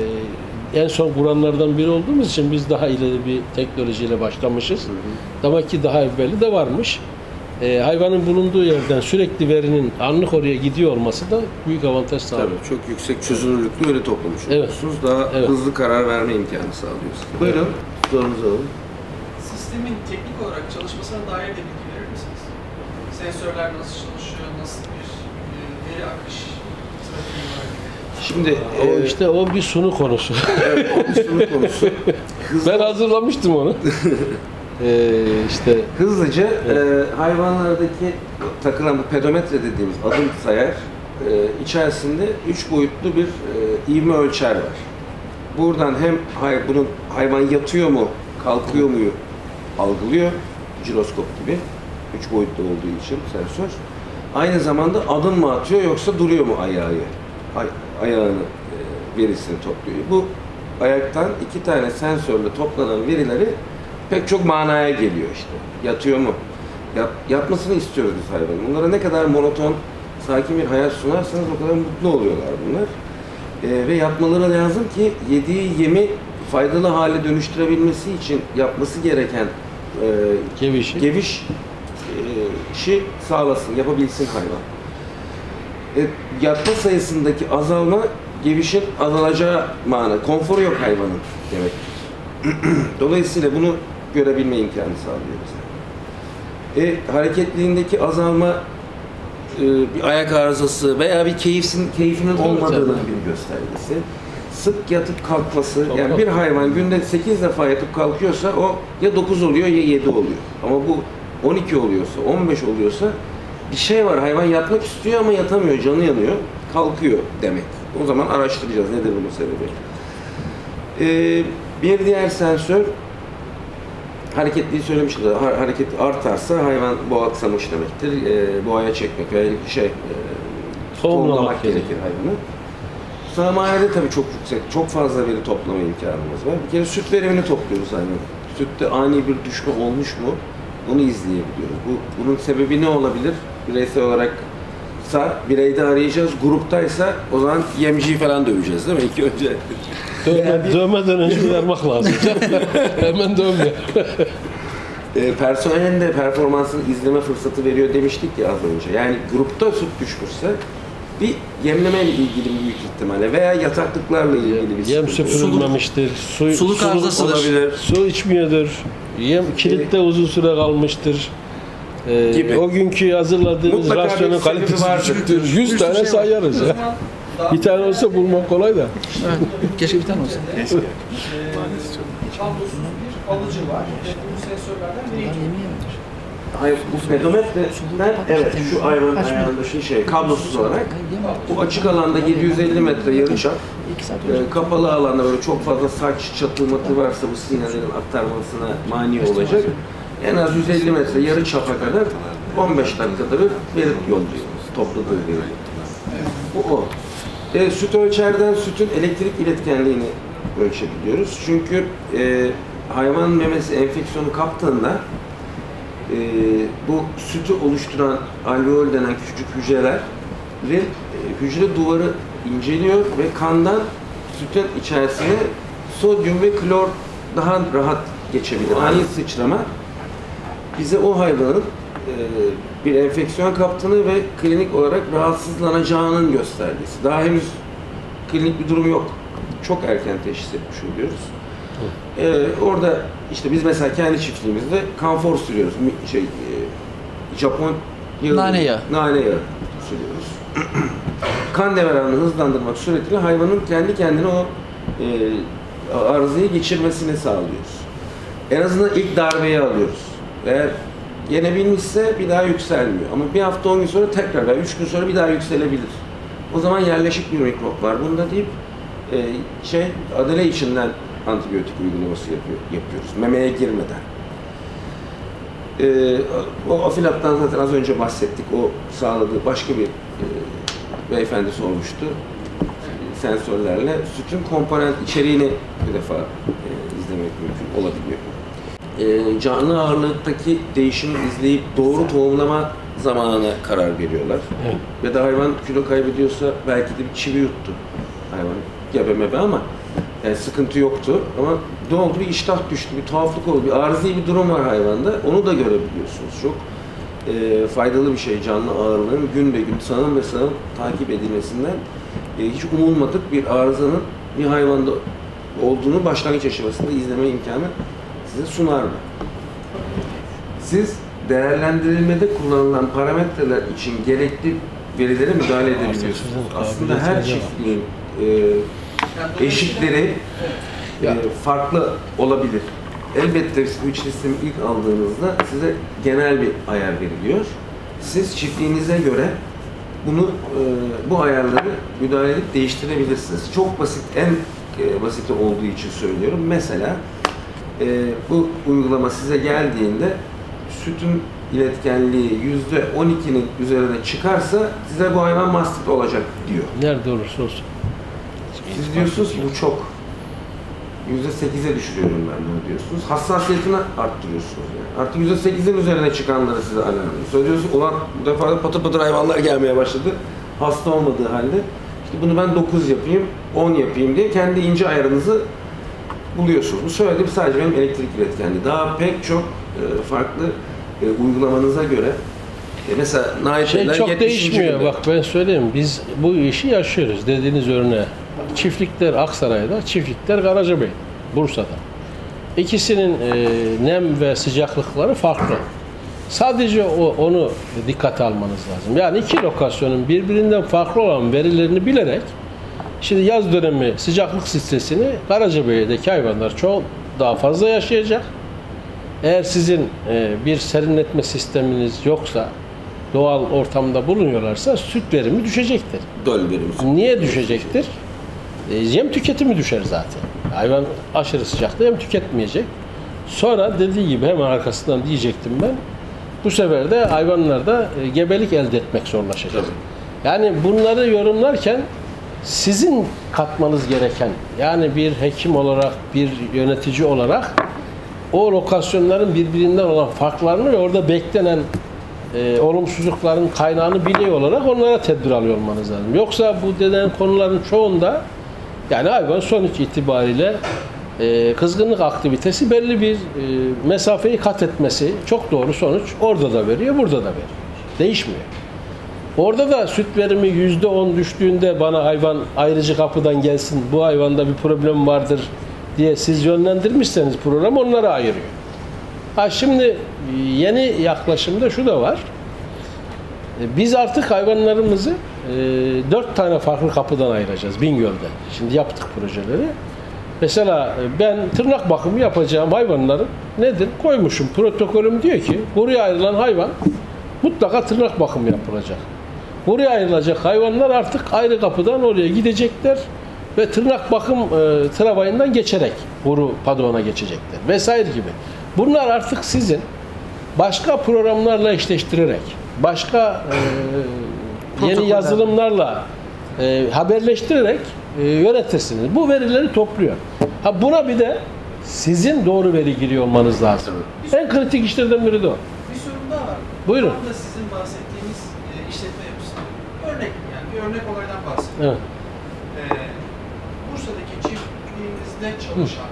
en son kuranlardan biri olduğumuz için biz daha ileri bir teknolojiyle başlamışız. Demek ki daha evveli de varmış. Hayvanın bulunduğu yerden sürekli verinin anlık oraya gidiyor olması da büyük avantaj sağlıyor. Tabii çok yüksek çözünürlüklü veri toplamış oluyorsunuz. Daha hızlı karar verme imkanı sağlıyorsunuz. Buyurun, sorunuzu alalım. Sistemin teknik olarak çalışmasına dair de bilgi verir misiniz? Sensörler nasıl çalışıyor, nasıl bir veri akış trafiği var? Şimdi O işte o bir sunu konusu. evet, o bir sunu konusu. Ben hazırlamıştım onu. İşte Hızlıca hayvanlardaki takılan bu pedometre dediğimiz adım sayar içerisinde 3 boyutlu bir ivme ölçer var. Buradan hem bunun hayvan yatıyor mu, kalkıyor mu algılıyor, jiroskop gibi 3 boyutlu olduğu için sensör. Aynı zamanda adım mı atıyor yoksa duruyor mu ayağını verisini topluyor. Bu ayaktan 2 tane sensörle toplanan verileri pek çok manaya geliyor işte. Yatıyor mu? Yatmasını istiyoruz biz hayvanın. Bunlara ne kadar monoton, sakin bir hayat sunarsanız o kadar mutlu oluyorlar bunlar. Ve yatmaları lazım ki yediği yemi faydalı hale dönüştürebilmesi için yapması gereken geviş işi sağlasın, yapabilsin hayvan. Yatma sayısındaki azalma gevişin azalacağı mana. Konforu yok hayvanın demek. Dolayısıyla bunu görebilme imkanı sağlıyor bize. Hareketliğindeki azalma bir ayak arızası veya bir keyfinin olmadığının bir göstergesi. Sık yatıp kalkması, yani bir hayvan günde 8 defa yatıp kalkıyorsa o ya 9 oluyor ya 7 oluyor. Ama bu 12 oluyorsa, 15 oluyorsa bir şey var. Hayvan yatmak istiyor ama yatamıyor, canı yanıyor, kalkıyor demek. O zaman araştıracağız nedir bunun sebebi. Bir diğer sensör, hareketliği söylemiştim. Hareket artarsa hayvan boğaksamış demektir. Boğaya çekmek veya tohumlamak gerekir hayvanı. Sağmayede tabii çok yüksek, çok fazla veri toplama imkanımız var. Bir kere süt verimini topluyoruz hayvanı. Sütte ani bir düşme olmuş mu? Bunu izleyebiliyoruz. Bunun sebebi ne olabilir? Bireysel olaraksa bireyde arayacağız. Gruptaysa o zaman yemciyi falan döveceğiz değil mi? İlk önce. Dövmeden önce uyarmak lazım. Hemen dövme. Personelin de performansını izleme fırsatı veriyor demiştik ya az önce. Yani grupta süt düşmüşse bir yemleme ile ilgili büyük ihtimalle veya yataklıklarla ilgili bir yem süpürülmemiştir, suluk arızasıdır. Olabilir. Su içmiyordur, yem kilitte uzun süre kalmıştır. Gibi. O günkü hazırladığımız Mutlaka rasyonun bir sebebi kalitesi vardır. düşüktür. 100 tane şey sayarız ya. Bir tane olsa bulmak kolay da. Evet. Keşke bir tane olsa. Kablosuz bir alıcı var. Bu sensörlerden biri. Hayır, bu pedometre'den evet şu hayvanın ayağındaki kablosuz olarak bu açık alanda 750 metre yarıçap, kapalı alanda böyle çok fazla saç çatı matı varsa bu sinyallerin aktarmasına mani olacak. En az 150 metre yarıçapa kadar 15 dakikada bir veri yolluyor, topladığı veri. Bu o. Süt ölçerden sütün elektrik iletkenliğini ölçebiliyoruz. Çünkü hayvan memesi enfeksiyonu kaptığında bu sütü oluşturan alveol denen küçük hücreler ve hücre duvarı inceliyor ve kandan sütün içerisine sodyum ve klor daha rahat geçebilir. Ani sıçrama bize o hayvanın bir enfeksiyon kaptığını ve klinik olarak rahatsızlanacağının göstergesi. Daha henüz klinik bir durum yok. Çok erken teşhis etmiş oluyoruz. Orada işte biz mesela kendi çiftliğimizde kanfor sürüyoruz. Japon yağı, Nane yağı sürüyoruz. Kan devranını hızlandırmak suretiyle hayvanın kendi kendine o arızayı geçirmesini sağlıyoruz. En azından ilk darbeyi alıyoruz. Eğer yenebilmişse bir daha yükselmiyor. Ama bir hafta 10 gün sonra tekrar veya 3 gün sonra bir daha yükselebilir. O zaman yerleşik bir mikrop var. Bunda deyip adele içinden antibiyotik uygulaması yapıyoruz. Memeye girmeden. O afilattan zaten az önce bahsettik. O sağladığı başka bir beyefendi sormuştu. Sensörlerle sütün komponent içeriğini bir defa izlemek mümkün olabiliyor. Canlı ağırlıktaki değişimi izleyip doğru tohumlama zamanına karar veriyorlar. Evet. Ya da hayvan kilo kaybediyorsa belki de bir çivi yuttu hayvan. Gebe mebe ama yani sıkıntı yoktu ama ne oldu? Bir iştah düştü, bir tuhaflık oldu, bir arızi bir durum var hayvanda. Onu da görebiliyorsunuz. Çok faydalı bir şey canlı ağırlığın gün be gün sanım ve sanım takip edilmesinden hiç umulmadık bir arızanın bir hayvanda olduğunu başlangıç aşamasında izleme imkanı size sunar mı? Siz değerlendirilmede kullanılan parametreler için gerekli verilere müdahale edebiliyorsunuz. Aslında her çiftliğin eşikleri farklı olabilir. Elbette switch sistemi ilk aldığınızda size genel bir ayar veriliyor. Siz çiftliğinize göre bunu bu ayarları müdahale edip değiştirebilirsiniz. Çok basit, en basiti olduğu için söylüyorum. Mesela bu uygulama size geldiğinde sütün iletkenliği %12'nin üzerine çıkarsa size bu hayvan mastit olacak diyor. Nerede olursa olsun. Siz diyorsunuz ki bu çok. %8'e düşürüyorum ben bunu diyorsunuz. Hassasiyetini arttırıyorsunuz. Yani. Artık %8'in üzerine çıkanları size alarmlıyor. Söylüyorsunuz ulan bu defa da patır patır hayvanlar gelmeye başladı. Hasta olmadığı halde. İşte bunu ben 9 yapayım, 10 yapayım diye kendi ince ayarınızı buluyorsunuz. Bu söylediğim sadece benim elektrik üretkenliği. Daha pek çok farklı uygulamanıza göre mesela naifler çok değişmiyor. Bak ben söyleyeyim. Biz bu işi yaşıyoruz. Dediğiniz örneğe. Çiftlikler Aksaray'da, çiftlikler Karacabey, Bursa'da. İkisinin nem ve sıcaklıkları farklı. Sadece onu dikkate almanız lazım. Yani iki lokasyonun birbirinden farklı olan verilerini bilerek şimdi yaz dönemi sıcaklık stresini Karacabey'deki hayvanlar çok daha fazla yaşayacak. Eğer sizin bir serinletme sisteminiz yoksa, doğal ortamda bulunuyorlarsa süt verimi düşecektir. Döl verimi. Niye düşecektir? Yem tüketimi düşer zaten. Hayvan aşırı sıcakta yem tüketmeyecek. Sonra dediği gibi hemen arkasından diyecektim ben. Bu sefer de hayvanlarda gebelik elde etmek zorlaşacak. Tabii. Yani bunları yorumlarken sizin katmanız gereken, yani bir hekim olarak, bir yönetici olarak o lokasyonların birbirinden olan farklarını ve orada beklenen olumsuzlukların kaynağını biliyor olarak onlara tedbir alıyor olmanız lazım. Yoksa bu denen konuların çoğunda yani hayvan sonuç itibariyle kızgınlık aktivitesi belli bir mesafeyi kat etmesi çok doğru sonuç orada da veriyor, burada da veriyor. Değişmiyor. Orada da süt verimi %10 düştüğünde bana hayvan ayrıcı kapıdan gelsin, bu hayvanda bir problem vardır diye siz yönlendirmişseniz program onlara ayırıyor. Ha şimdi yeni yaklaşımda şu da var. Biz artık hayvanlarımızı 4 tane farklı kapıdan ayıracağız Bingöl'de. Şimdi yaptık projeleri. Mesela ben tırnak bakımı yapacağım hayvanların nedir? Koymuşum protokolüm diyor ki buraya ayrılan hayvan mutlaka tırnak bakımı yapılacak. Buraya ayrılacak hayvanlar artık ayrı kapıdan oraya gidecekler ve tırnak bakım travayından geçerek boru padoğuna geçecekler vesaire gibi. Bunlar artık sizin başka programlarla eşleştirerek, başka yeni yazılımlarla haberleştirerek yönetirsiniz. Bu verileri topluyor. Ha buna bir de sizin doğru veri giriyor olmanız lazım. En kritik işlerden biri de o. Bir sorun daha var. Buyurun. Tam da sizin bahsettiğiniz işletme yapısı. Örnek yani bir örnek olaydan bahsediyorum. Evet. Bursa'daki çiftliğinizde çalışan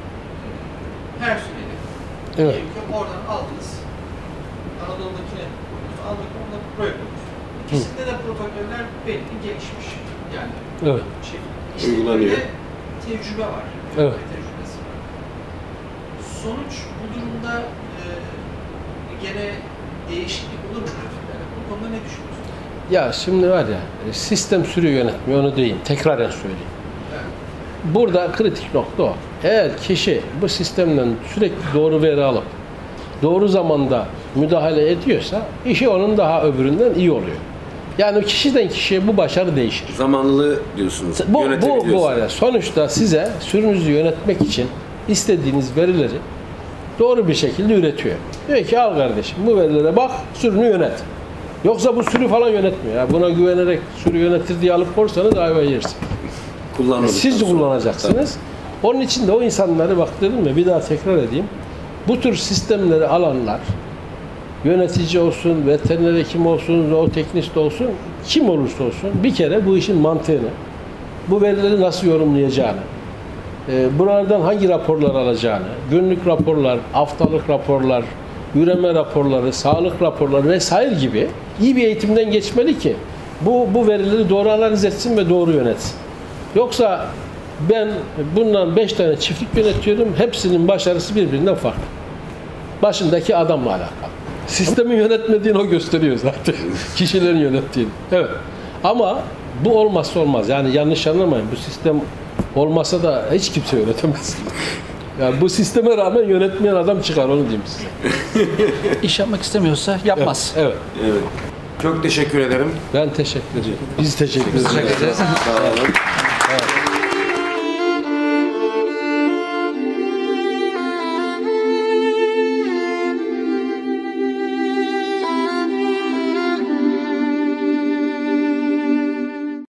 personeli Evet. diyelim ki oradan aldınız. Anadolu'dakine koydunuz. Aldık onunla buraya koydunuz. İkisinde de protokoller belli gelişmiş. Yani Evet. Uygulanıyor. Tecrübe var. Evet. Tecrübesi var. Sonuç bu durumda gene değişiklik olur mu? Yani bu konuda ne düşünüyorsunuz? Ya şimdi var ya sistem sürü yönetmiyor onu diyeyim. Tekraren söyleyeyim. Burada kritik nokta o. Eğer kişi bu sistemden sürekli doğru veri alıp doğru zamanda müdahale ediyorsa işi onun daha öbüründen iyi oluyor. Yani kişiden kişiye bu başarı değişir. Zamanlı diyorsunuz. Bu var ya sonuçta size sürünüzü yönetmek için istediğiniz verileri doğru bir şekilde üretiyor. Diyor ki al kardeşim bu verilere bak sürünü yönet. Yoksa bu sürü falan yönetmiyor. Ya buna güvenerek sürü yönetir diye alıp korsanız hayvan yersin. Siz kullanacaksınız. Tabii. Onun için de o insanları bak dedim mi bir daha tekrar edeyim. Bu tür sistemleri alanlar yönetici olsun, veteriner hekim olsun, zooteknist olsun, kim olursa olsun bir kere bu işin mantığını, bu verileri nasıl yorumlayacağını, buralardan hangi raporlar alacağını, günlük raporlar, haftalık raporlar, üreme raporları, sağlık raporları vesaire gibi iyi bir eğitimden geçmeli ki bu verileri doğru analiz etsin ve doğru yönetsin. Yoksa ben bundan 5 tane çiftlik yönetiyorum, hepsinin başarısı birbirinden farklı. Başındaki adamla alakalı. Sistemin yönetmediğini o gösteriyor zaten. Kişilerin yönettiğini. Evet. Ama bu olmazsa olmaz. Yani yanlış anlamayın. Bu sistem olmasa da hiç kimse yönetemez. Yani bu sisteme rağmen yönetmeyen adam çıkar onu diyeyim size. İş yapmak istemiyorsa yapmaz. Evet. Evet. Çok teşekkür ederim. Ben teşekkür ederim. Biz teşekkür ederiz. Teşekkür ederiz. Sağ olun. Evet.